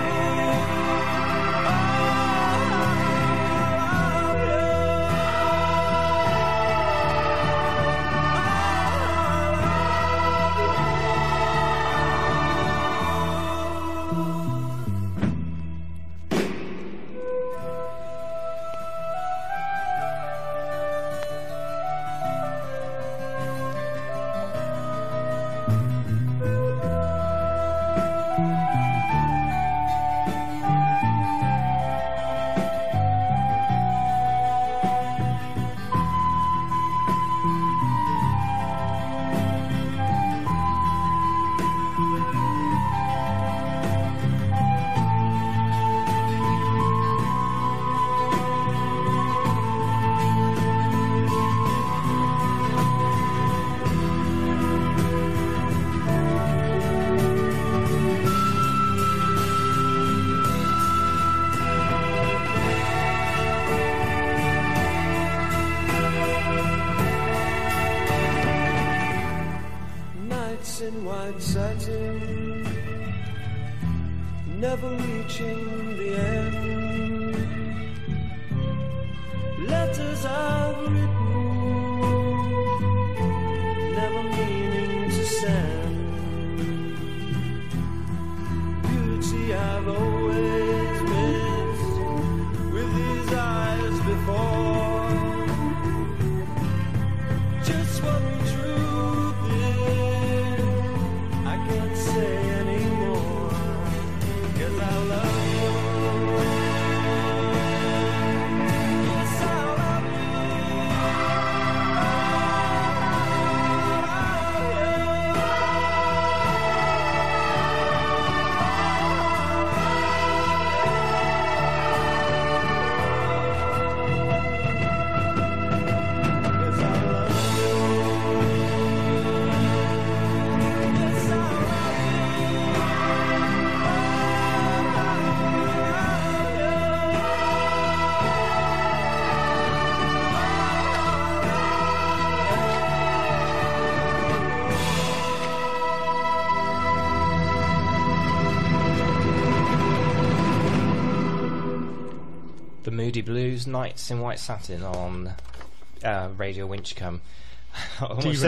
J: In white satin, never reaching the end. Letters I've written, never meaning to send. Beauty I've always missed with these eyes before. Just what the truth is, I can't say anymore, 'cause I love you. Yes, I love you.
D: The Moody Blues, Nights in White Satin on Radio Winchcombe. I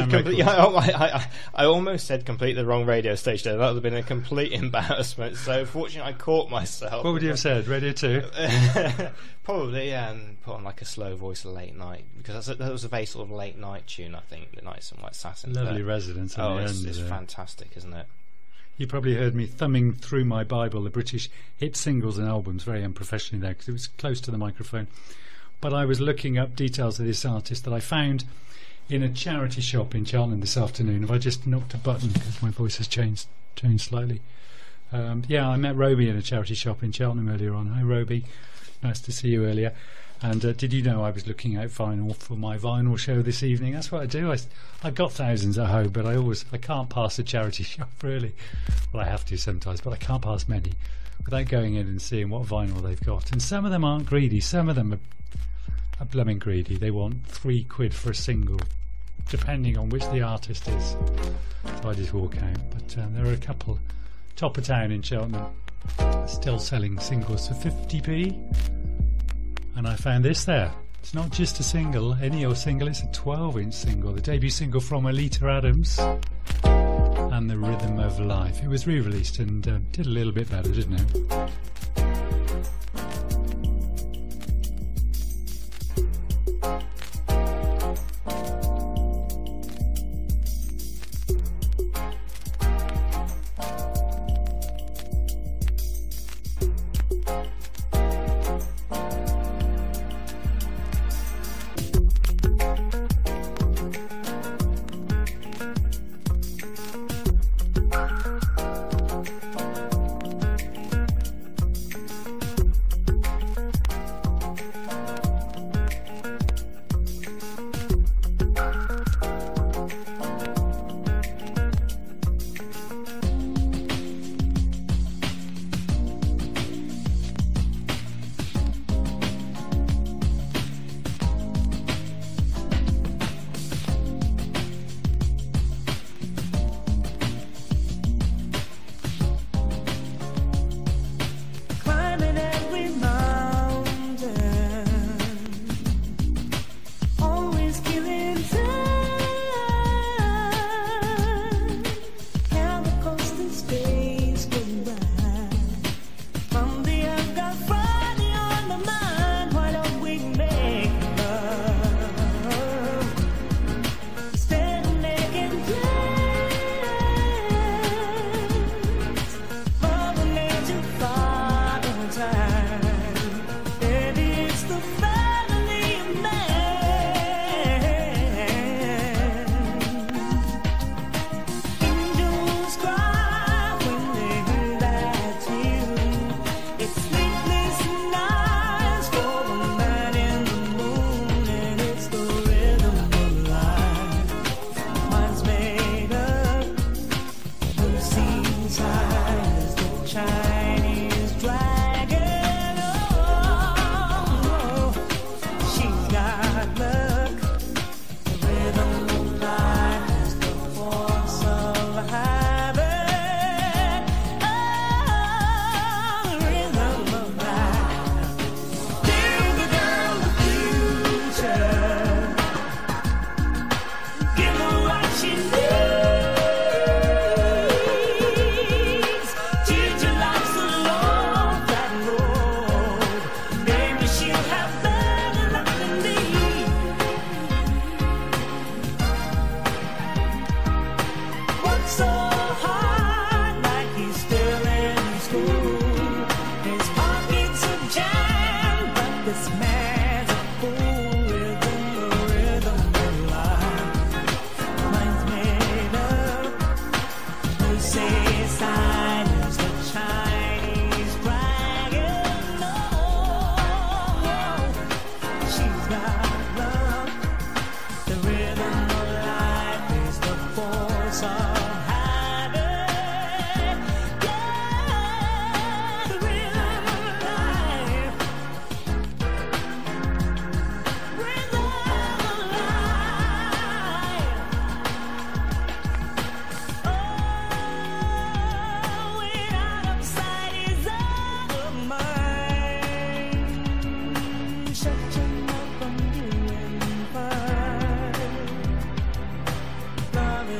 D: almost said complete the wrong radio station. That would have been a complete embarrassment. So fortunately, I caught myself.
C: What would you have said? Radio 2?
D: Probably, put on like a slow voice late night, because that was a very sort of late night tune. I think the Nights and White Satin.
C: Lovely residence.
D: It's fantastic, isn't it?
C: You probably heard me thumbing through my Bible, the British hit singles and albums, very unprofessionally there, because it was close to the microphone. But I was looking up details of this artist that I found in a charity shop in Cheltenham this afternoon. Have I just knocked a button because my voice has changed slightly? I met Roby in a charity shop in Cheltenham earlier on. Hi, Roby. Nice to see you earlier. And did you know I was looking out vinyl for my vinyl show this evening? That's what I do. I've got thousands at home, but I can't pass a charity shop, really. Well, I have to sometimes, but I can't pass many without going in and seeing what vinyl they've got. And some of them aren't greedy. Some of them are blooming greedy. They want £3 for a single, depending on which the artist is. So I just walk out. But there are a couple top of town in Cheltenham still selling singles for 50p. And I found this there. It's not just a single, any old single, it's a 12-inch single, the debut single from Alita Adams and The Rhythm of Life. It was re-released and did a little bit better, didn't it?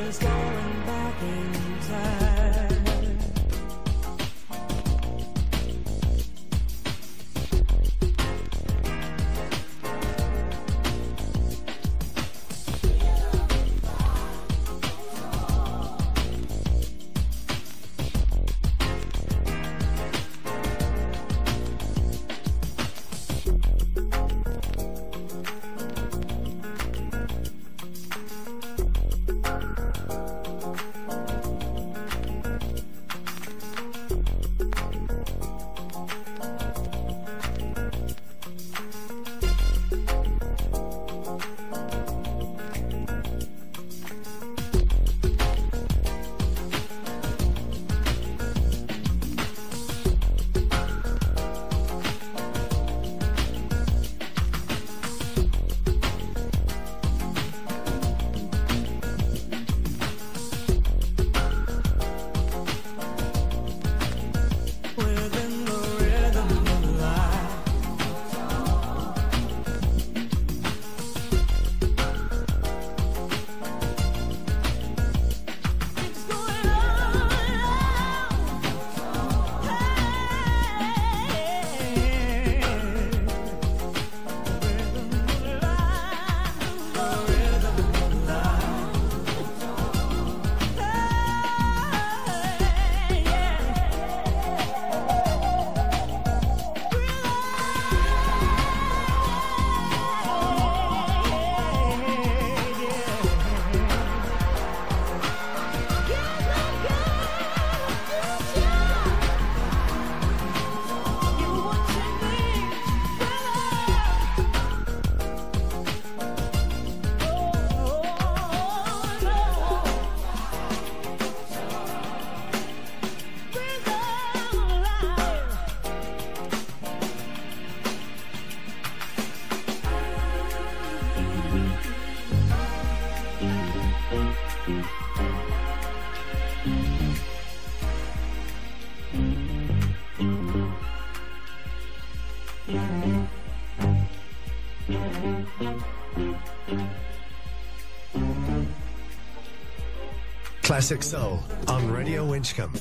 J: is going back in time.
A: Classic Soul on Radio Winchcombe.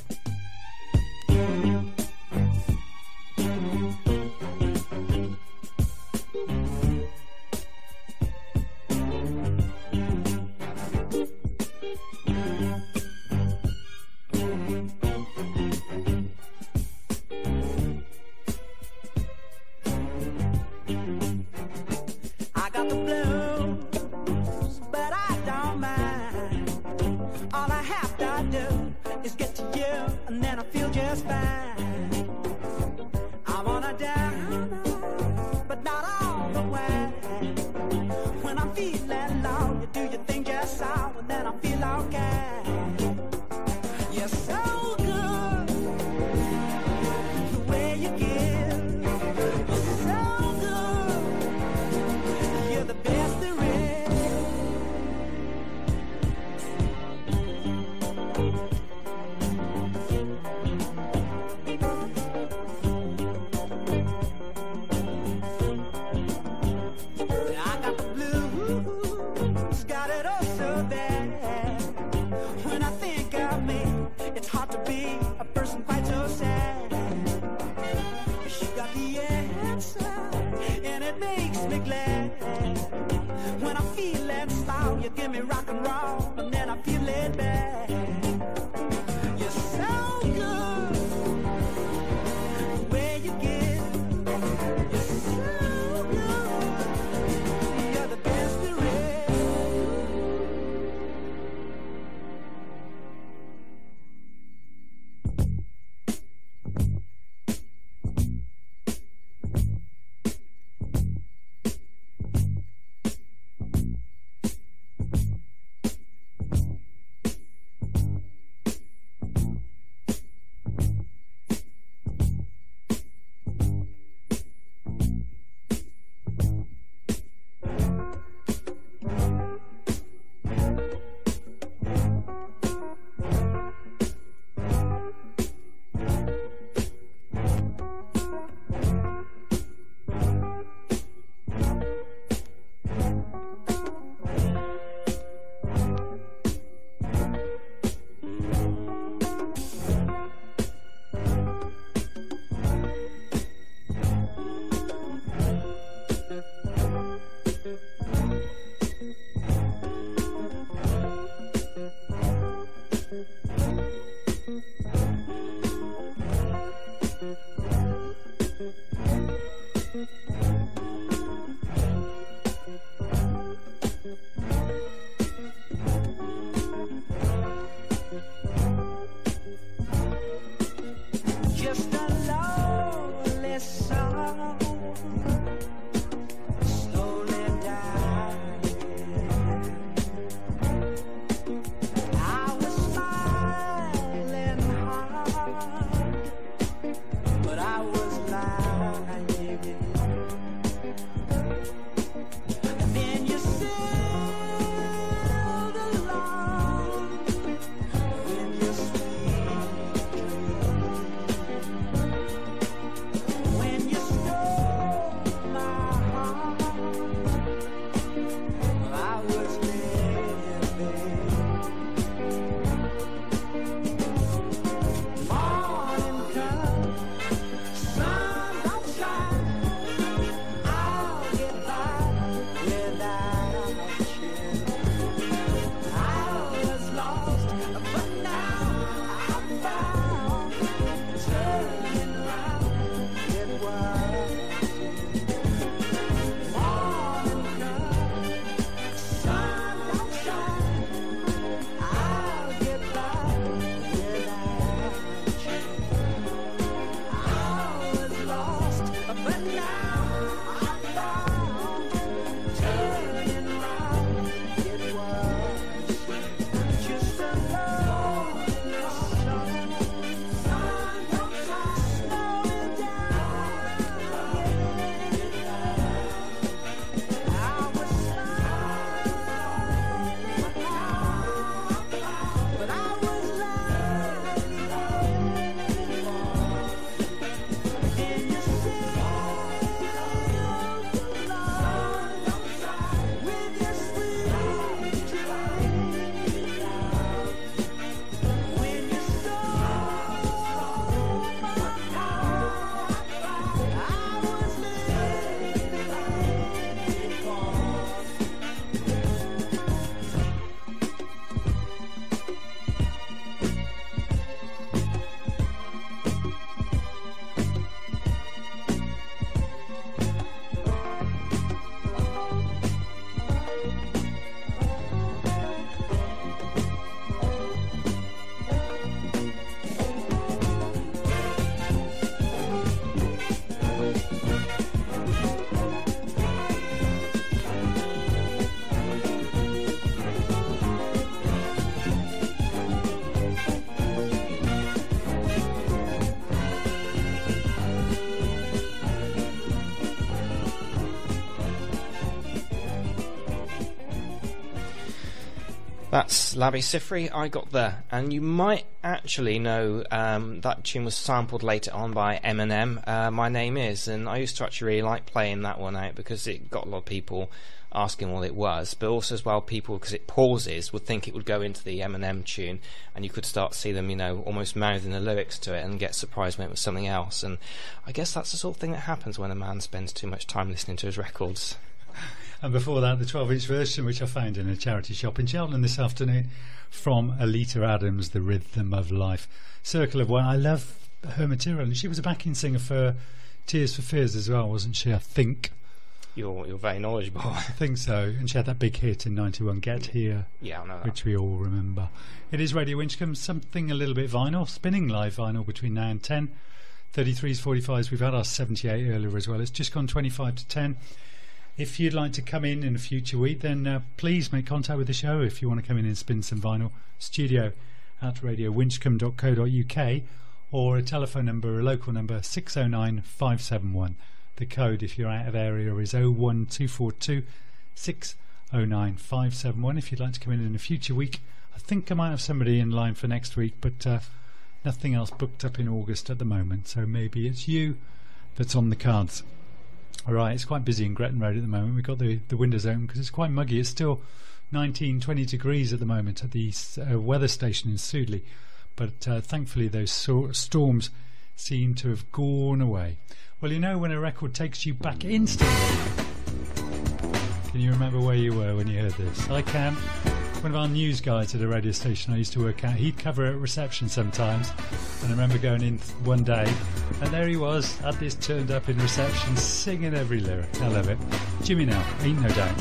D: That's Labby Sifri, I Got There. And you might actually know that tune was sampled later on by Eminem, My Name Is, and I used to actually really like playing that one out because it got a lot of people asking what it was, but also as well people, because it pauses, would think it would go into the Eminem tune, and you could start to see them, you know, almost mouthing the lyrics to it and get surprised when it was something else. And I guess that's the sort of thing that happens when a man spends too much time listening to his records.
C: And before that, the 12-inch version, which I found in a charity shop in Cheltenham this afternoon, from Alita Adams, The Rhythm of Life. Circle of One. I love her material, and she was a backing singer for Tears for Fears as well, wasn't she? I think.
D: You're very knowledgeable.
C: I think so. And she had that big hit in 91, Get Here,
D: yeah, I know that,
C: which we all remember. It is Radio Winchcombe, something a little bit vinyl, spinning live vinyl between now and 10. 33s, 45s. We've had our 78 earlier as well. It's just gone 25 to 10. If you'd like to come in a future week, then please make contact with the show if you want to come in and spin some vinyl. Studio at radiowinchcombe.co.uk, or a telephone number, a local number, 609 571. The code, if you're out of area, is 01242 609 571. If you'd like to come in a future week, I think I might have somebody in line for next week, but nothing else booked up in August at the moment, so maybe it's you that's on the cards. Alright, it's quite busy in Gretton Road at the moment. We've got the windows open because it's quite muggy. It's still 19, 20 degrees at the moment at the weather station in Suedley, but thankfully those storms seem to have gone away. Well, you know when a record takes you back instantly. Can you remember where you were when you heard this? I can. One of our news guys at a radio station I used to work at, he'd cover at reception sometimes, and I remember going in one day and there he was, had this turned up in reception, singing every lyric. I love it. Jimmy now, Ain't No Doubt.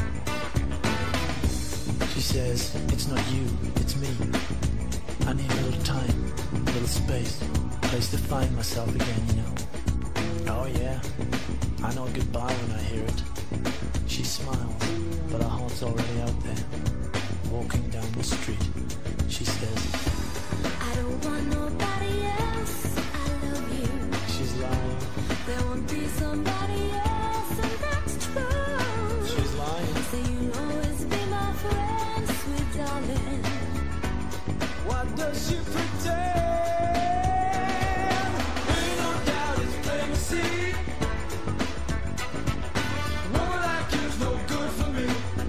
K: She says, it's not you, it's me. I need a little time, a little space, a place to find myself again, you know. Oh yeah, I know goodbye when I hear it. She smiles, but her heart's already out there. Walking down the street, she says,
G: I don't want nobody else, I love you.
K: She's lying.
G: There won't be somebody else, and that's true.
K: She's lying.
G: So you'll always be my friend, sweet darling.
J: What does she pretend? Ain't no doubt it's plain to see. A woman like you's no good for me.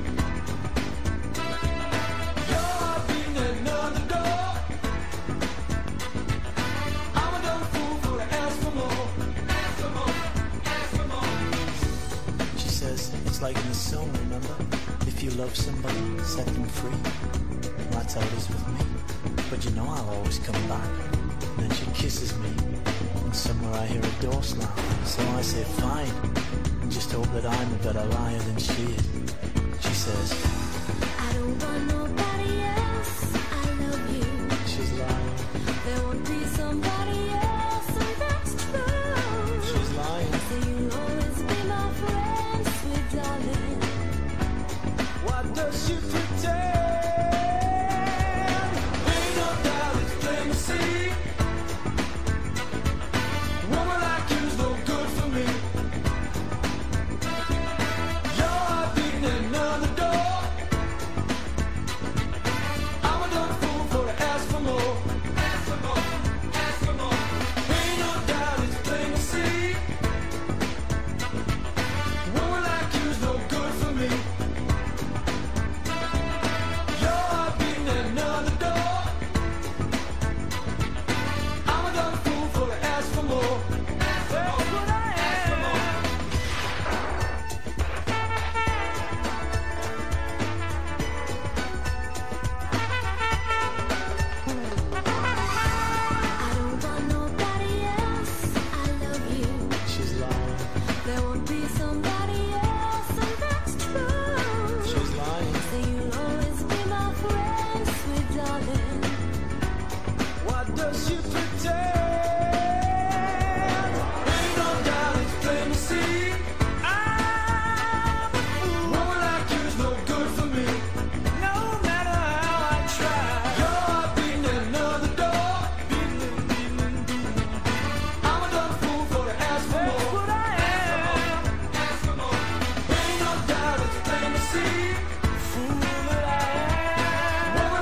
K: Like in the song, remember? If you love somebody, set them free. That's how it is with me. But you know I'll always come back. And then she kisses me, and somewhere I hear a door slam. So I say fine, and just hope that I'm a better liar than she is. She says,
G: I don't want nobody else, I love you.
K: She's lying.
G: There won't be somebody else, and that's true.
K: She's lying.
G: So you'll always be my friend, sweet darling.
J: What does she pretend? Ain't no doubt it's plain to see. A woman like you's no good for me. Your heart beating another door. I'm a dumb fool for to ask for more. Ask for more, ask for more. Ain't no doubt it's plain to see. A woman like you's no good for me. Your heart beating another door. I'm a dumb fool for to ask for more. Ask for more, ask for more.
G: I don't want nobody else, I love you.
K: She's lying.
G: There won't be somebody else, and that's true.
K: She's lying.
G: So you'll always be my friend, sweet darling.
J: What does she pretend? Ain't no doubt it's plain to see. I'm a fool. Woman like you's no good for me. No matter how I try. Your heart beating another door. I'm a dumb fool for to ask for more. That's what I am. Ask for more. Ain't no doubt it's plain to see. Fool that I am. Woman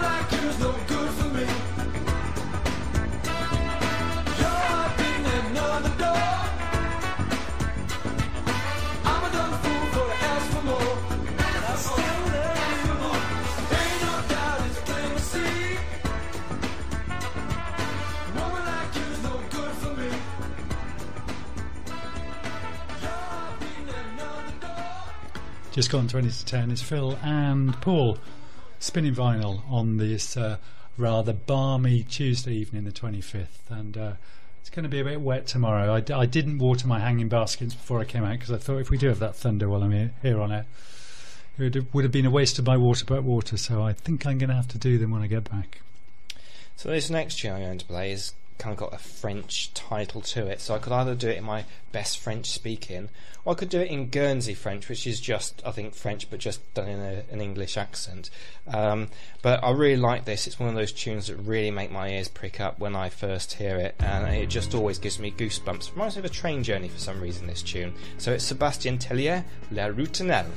C: Just gone 20 to 10. It's Phil and Paul spinning vinyl on this rather balmy Tuesday evening, the 25th. And it's going to be a bit wet tomorrow. I didn't water my hanging baskets before I came out because I thought if we do have that thunder while I'm here on air, it would have been a waste of my water. So I think I'm going to have to do them when I get back.
D: So this next tune I'm going to play is kind of got a French title to it, so I could either do it in my best French speaking, or I could do it in Guernsey French, which is just, I think, French but just done in an English accent. But I really like this. It's one of those tunes that really make my ears prick up when I first hear it, and it just always gives me goosebumps. Reminds me of a train journey for some reason, this tune. So it's Sébastien Tellier, La Routenelle.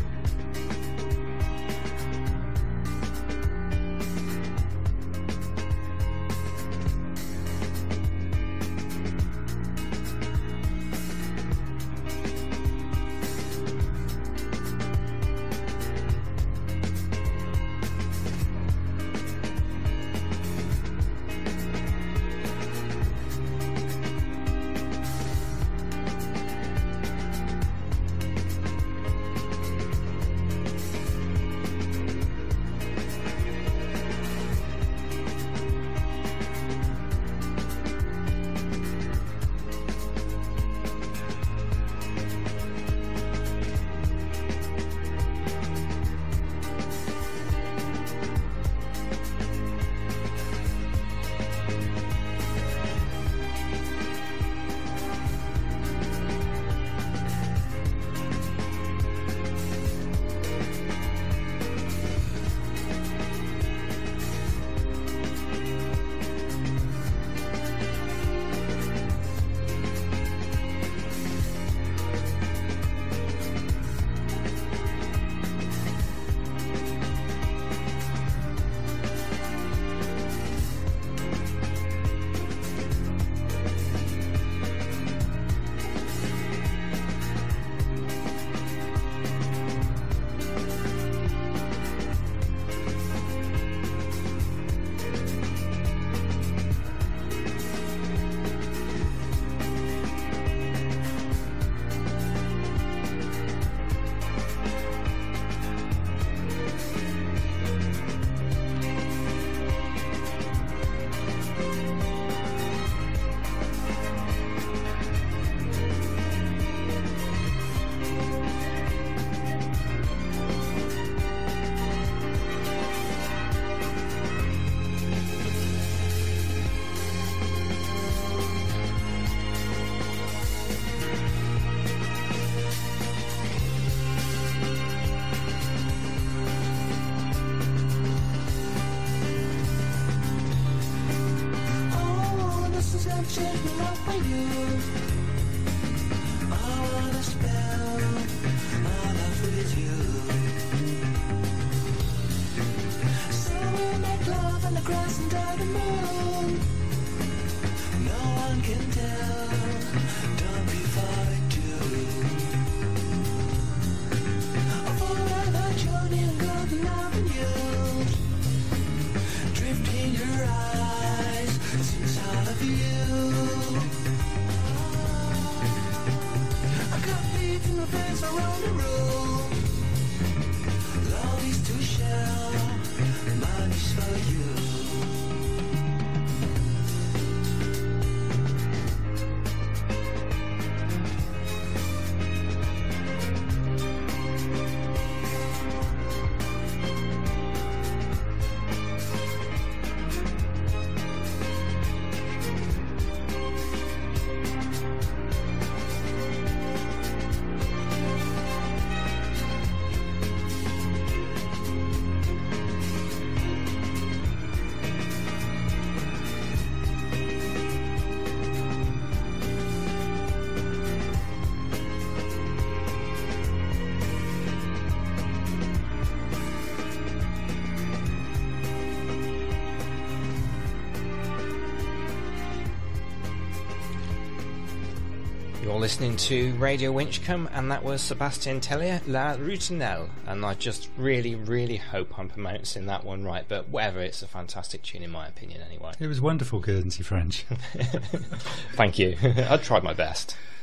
D: You're listening to Radio Winchcombe, and that was Sébastien Tellier, La Routenelle, and I just really hope I'm pronouncing that one right, but whatever, it's a fantastic tune in my opinion anyway.
C: It was wonderful Guernsey French.
D: Thank you. I tried my best.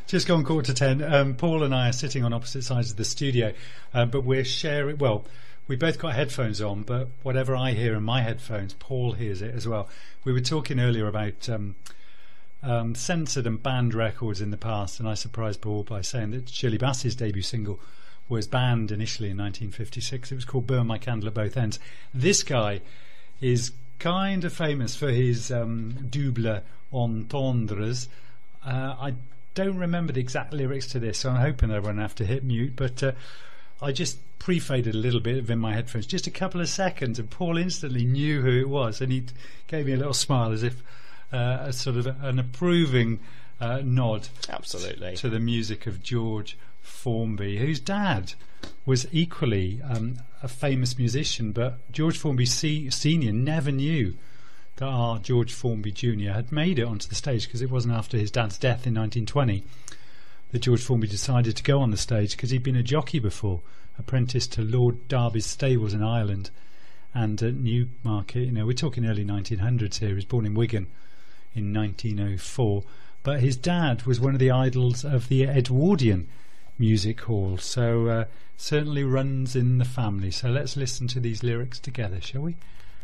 C: Just gone 10:15. Paul and I are sitting on opposite sides of the studio, but we're sharing. Well, we both got headphones on, but whatever I hear in my headphones, Paul hears it as well. We were talking earlier about censored and banned records in the past, and I surprised Paul by saying that Shirley Bassey's debut single was banned initially in 1956. It was called Burn My Candle at Both Ends. This guy is kind of famous for his double entendres. I don't remember the exact lyrics to this, so I'm hoping I won't have to hit mute, but I just pre-faded a little bit of in my headphones, just a couple of seconds, and Paul instantly knew who it was, and he gave me a little smile as if a sort of an approving nod.
D: Absolutely.
C: To the music of George Formby, whose dad was equally a famous musician, but George Formby Senior never knew that our George Formby Jr. had made it onto the stage, because it wasn't after his dad's death in 1920 that George Formby decided to go on the stage, because he'd been a jockey before, apprenticed to Lord Derby's stables in Ireland and at Newmarket. You know, we're talking early 1900s here. He was born in Wigan in 1904, but his dad was one of the idols of the Edwardian Music Hall, so certainly runs in the family. So let's listen to these lyrics together, shall we?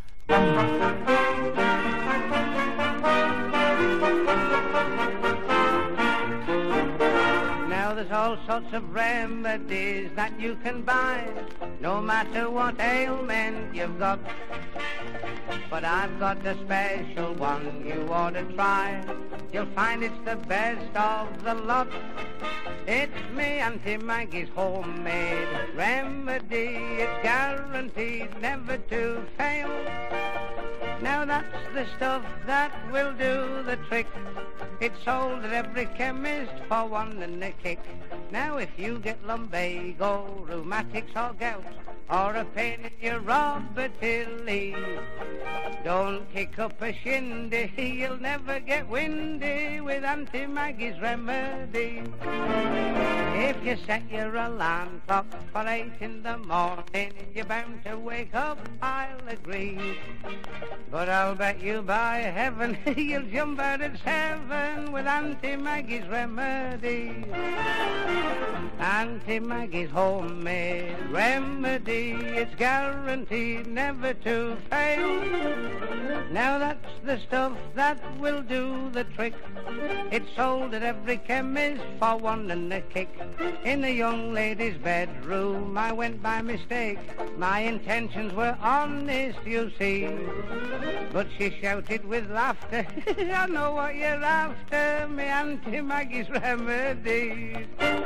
L: Now there's all sorts of remedies that you can buy, no matter what ailment you've got. But I've got a special one you ought to try. You'll find it's the best of the lot. It's me Auntie Maggie's homemade remedy. It's guaranteed never to fail. Now that's the stuff that will do the trick. It's sold at every chemist for one and a kick. Now if you get lumbago, rheumatics or gout, or a pain in your orbitilly, don't kick up a shindy, you'll never get windy with Auntie Maggie's remedy. If you set your alarm clock for 8 in the morning, you're bound to wake up, I'll agree. But I'll bet you by heaven you'll jump out at 7 with Auntie Maggie's remedy. Auntie Maggie's homemade remedy, it's guaranteed never to fail. Now that's the stuff that will do the trick. It's sold at every chemist for one and a kick. In a young lady's bedroom I went by mistake. My intentions were honest, you see, but she shouted with laughter, I know what you're after, me Auntie Maggie's remedy.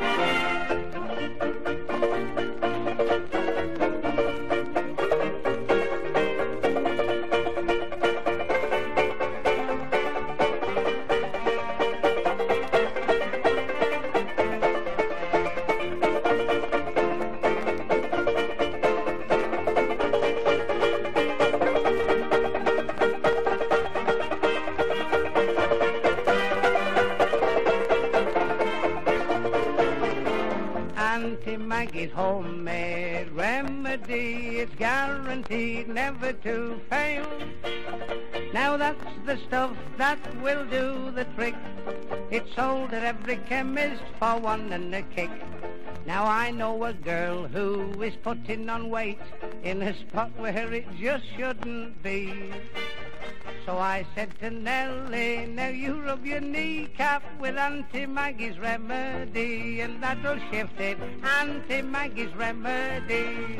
L: Maggie's homemade remedy, it's guaranteed never to fail. Now that's the stuff that will do the trick. It's sold at every chemist for one and a kick. Now I know a girl who is putting on weight in a spot where it just shouldn't be. So I said to Nellie, now you rub your kneecap with Auntie Maggie's remedy, and that'll shift it, Auntie Maggie's remedy.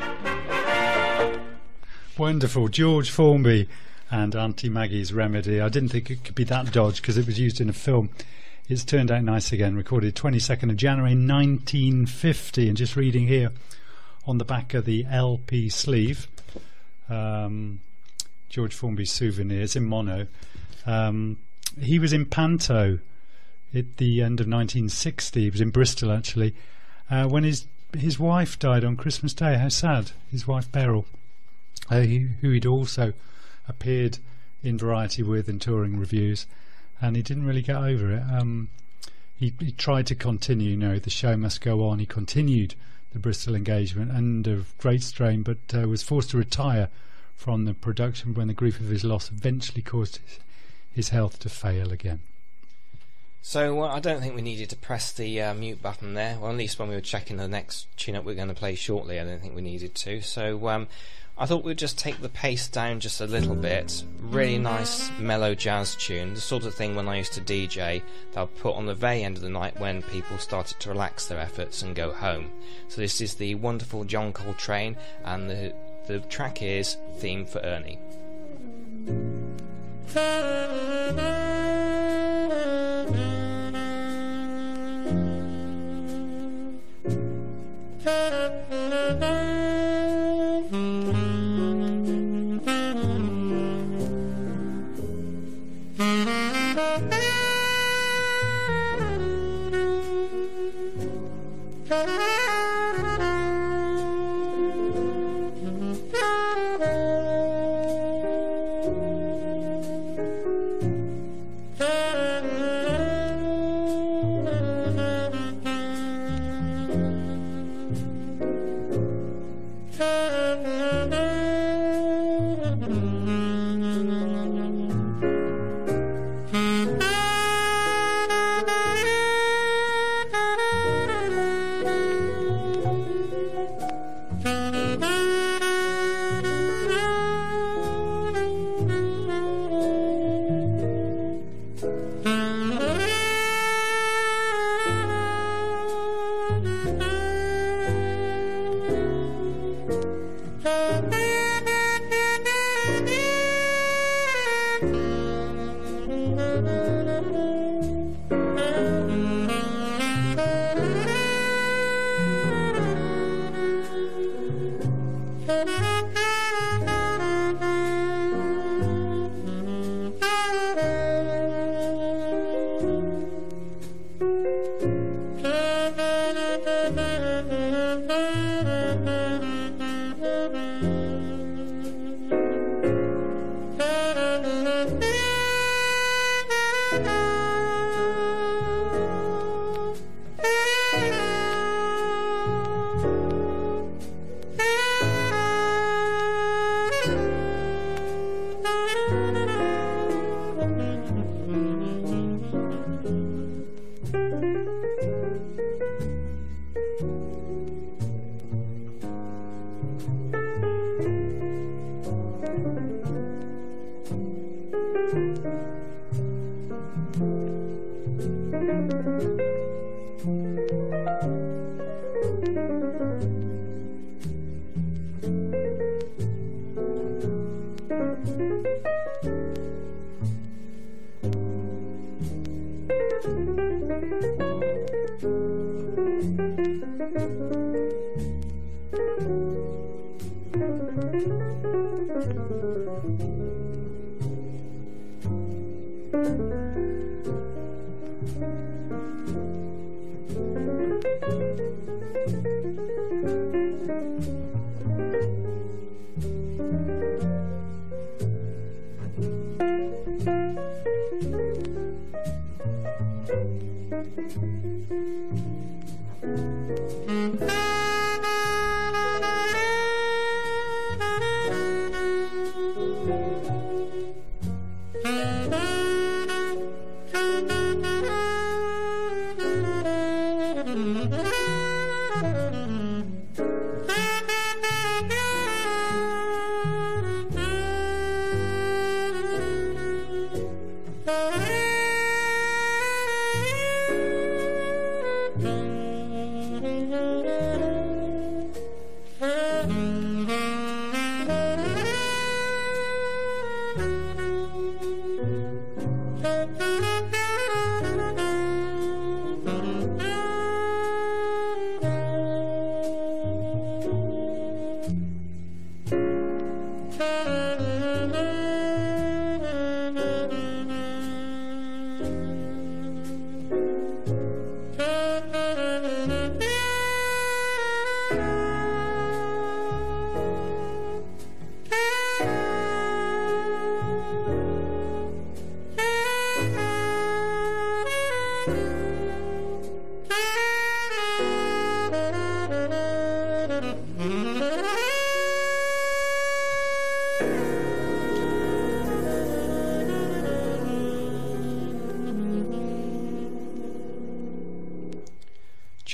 C: Wonderful, George Formby and Auntie Maggie's remedy. I didn't think it could be that dodge because it was used in a film. It's turned out nice again, recorded 22nd of January 1950, and just reading here on the back of the LP sleeve, George Formby's Souvenirs in mono. He was in Panto at the end of 1960. He was in Bristol actually when his wife died on Christmas Day. How sad. His wife Beryl, who he'd also appeared in Variety with and touring reviews, and he didn't really get over it. He tried to continue, you know, the show must go on. He continued the Bristol engagement under great strain, but was forced to retire from the production when the grief of his loss eventually caused his health to fail again.
D: So I don't think we needed to press the mute button there, well, at least when we were checking the next tune-up we're going to play shortly, I don't think we needed to. So I thought we'd just take the pace down just a little bit. Really nice mellow jazz tune, the sort of thing when I used to DJ that I'll put on the very end of the night when people started to relax their efforts and go home. So this is the wonderful John Coltrane, and the track is Theme for Ernie.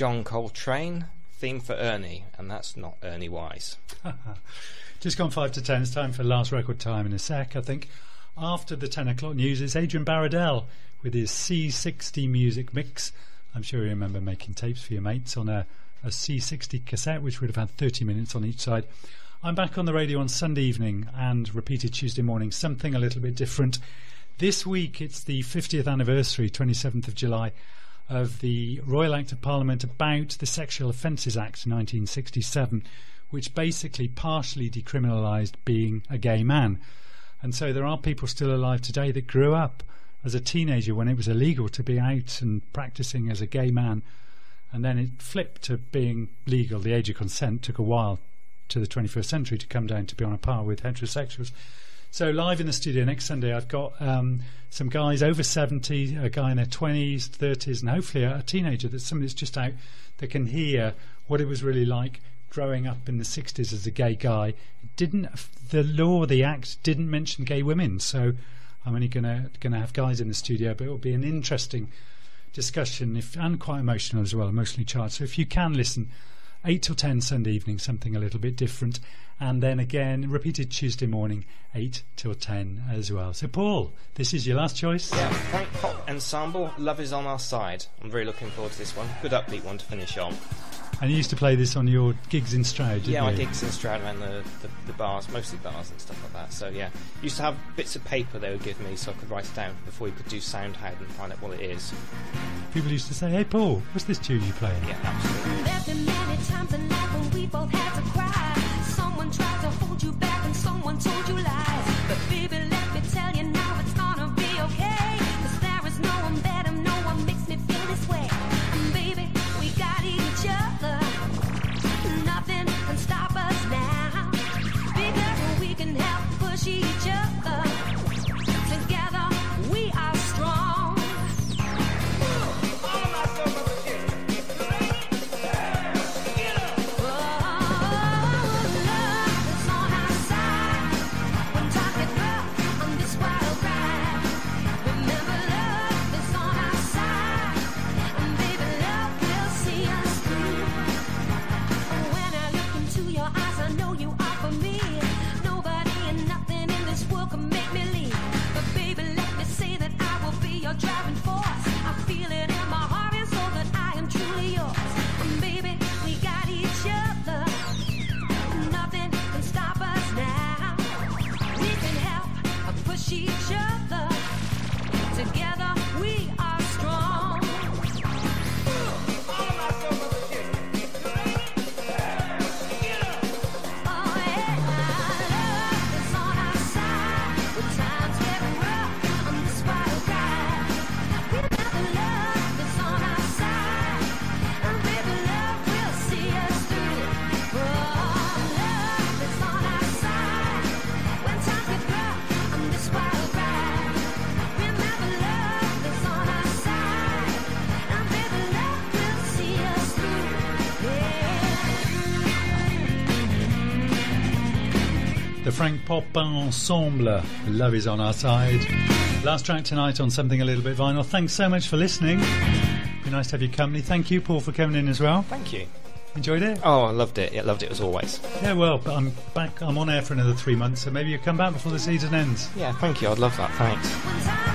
D: John Coltrane, theme for Ernie, and that's not Ernie Wise.
C: Just gone 5 to 10. It's time for last record time in a sec. I think after the 10 o'clock news, it's Adrian Baradell with his C60 music mix. I'm sure you remember making tapes for your mates on a C60 cassette, which would have had 30 minutes on each side. I'm back on the radio on Sunday evening and repeated Tuesday morning, something a little bit different. This week it's the 50th anniversary, 27th of July, of the Royal Act of Parliament about the Sexual Offences Act 1967, which basically partially decriminalised being a gay man. And so there are people still alive today that grew up as a teenager when it was illegal to be out and practising as a gay man, and then it flipped to being legal. The age of consent took a while to the 21st century to come down to be on a par with heterosexuals. So live in the studio next Sunday I've got some guys over 70, a guy in their 20s, 30s, and hopefully a teenager, that's somebody that's just out that can hear what it was really like growing up in the 60s as a gay guy. The act didn't mention gay women, so I'm only gonna have guys in the studio, but it will be an interesting discussion and quite emotional as well, emotionally charged. So if you can listen, 8 till 10 Sunday evening, something a little bit different, and then again repeated Tuesday morning, 8 till 10 as well. So Paul, this is your last choice.
D: Yeah, Frank Pop Ensemble, Love Is On Our Side. I'm really looking forward to this one. Good upbeat one to finish on.
C: And you used to play this on your gigs in Stroud, didn't you?
D: Yeah, my gigs in Stroud around the bars, mostly bars and stuff like that. So yeah, used to have bits of paper they would give me so I could write it down before you could do SoundHound and find out what it is.
C: People used to say, "Hey Paul, what's this tune you playing?"
D: Yeah, absolutely.
M: There's been many times in life when we both had to cry. Someone tried to hold you back and someone told you lies. But baby, let me tell you now, it's gonna be okay. 'Cause there is no one better, no one makes me feel this way. And baby, we got each other. Nothing can stop us now. Because we can help push each other. Together we are strong. All my soul again. Driving force, I feel it in my heart and soul that I am truly yours. And baby, we got each other. Nothing can stop us now. We can help push each other. Together we are strong. All my soul again. Oh yeah, love is on our side. When times get rough on this wild ride.
C: The Frank Pop Ensemble, Love Is On Our Side. Last track tonight on Something a Little Bit Vinyl. Thanks so much for listening. Be nice to have your company. Thank you, Paul, for coming in as well.
D: Thank you.
C: Enjoyed it?
D: Oh, I loved it. Yeah, loved it as always.
C: Yeah, well, but I'm back. I'm on air for another 3 months, so maybe you'll come back before the season ends.
D: Yeah, thank you. I'd love that. Thanks.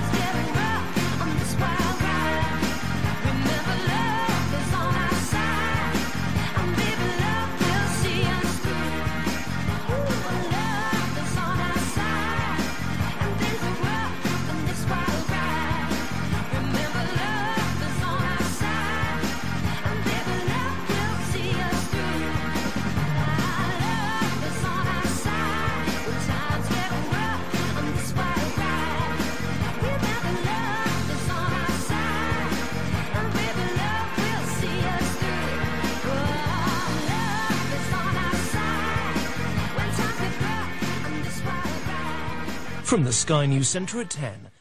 N: From the Sky News Centre at 10,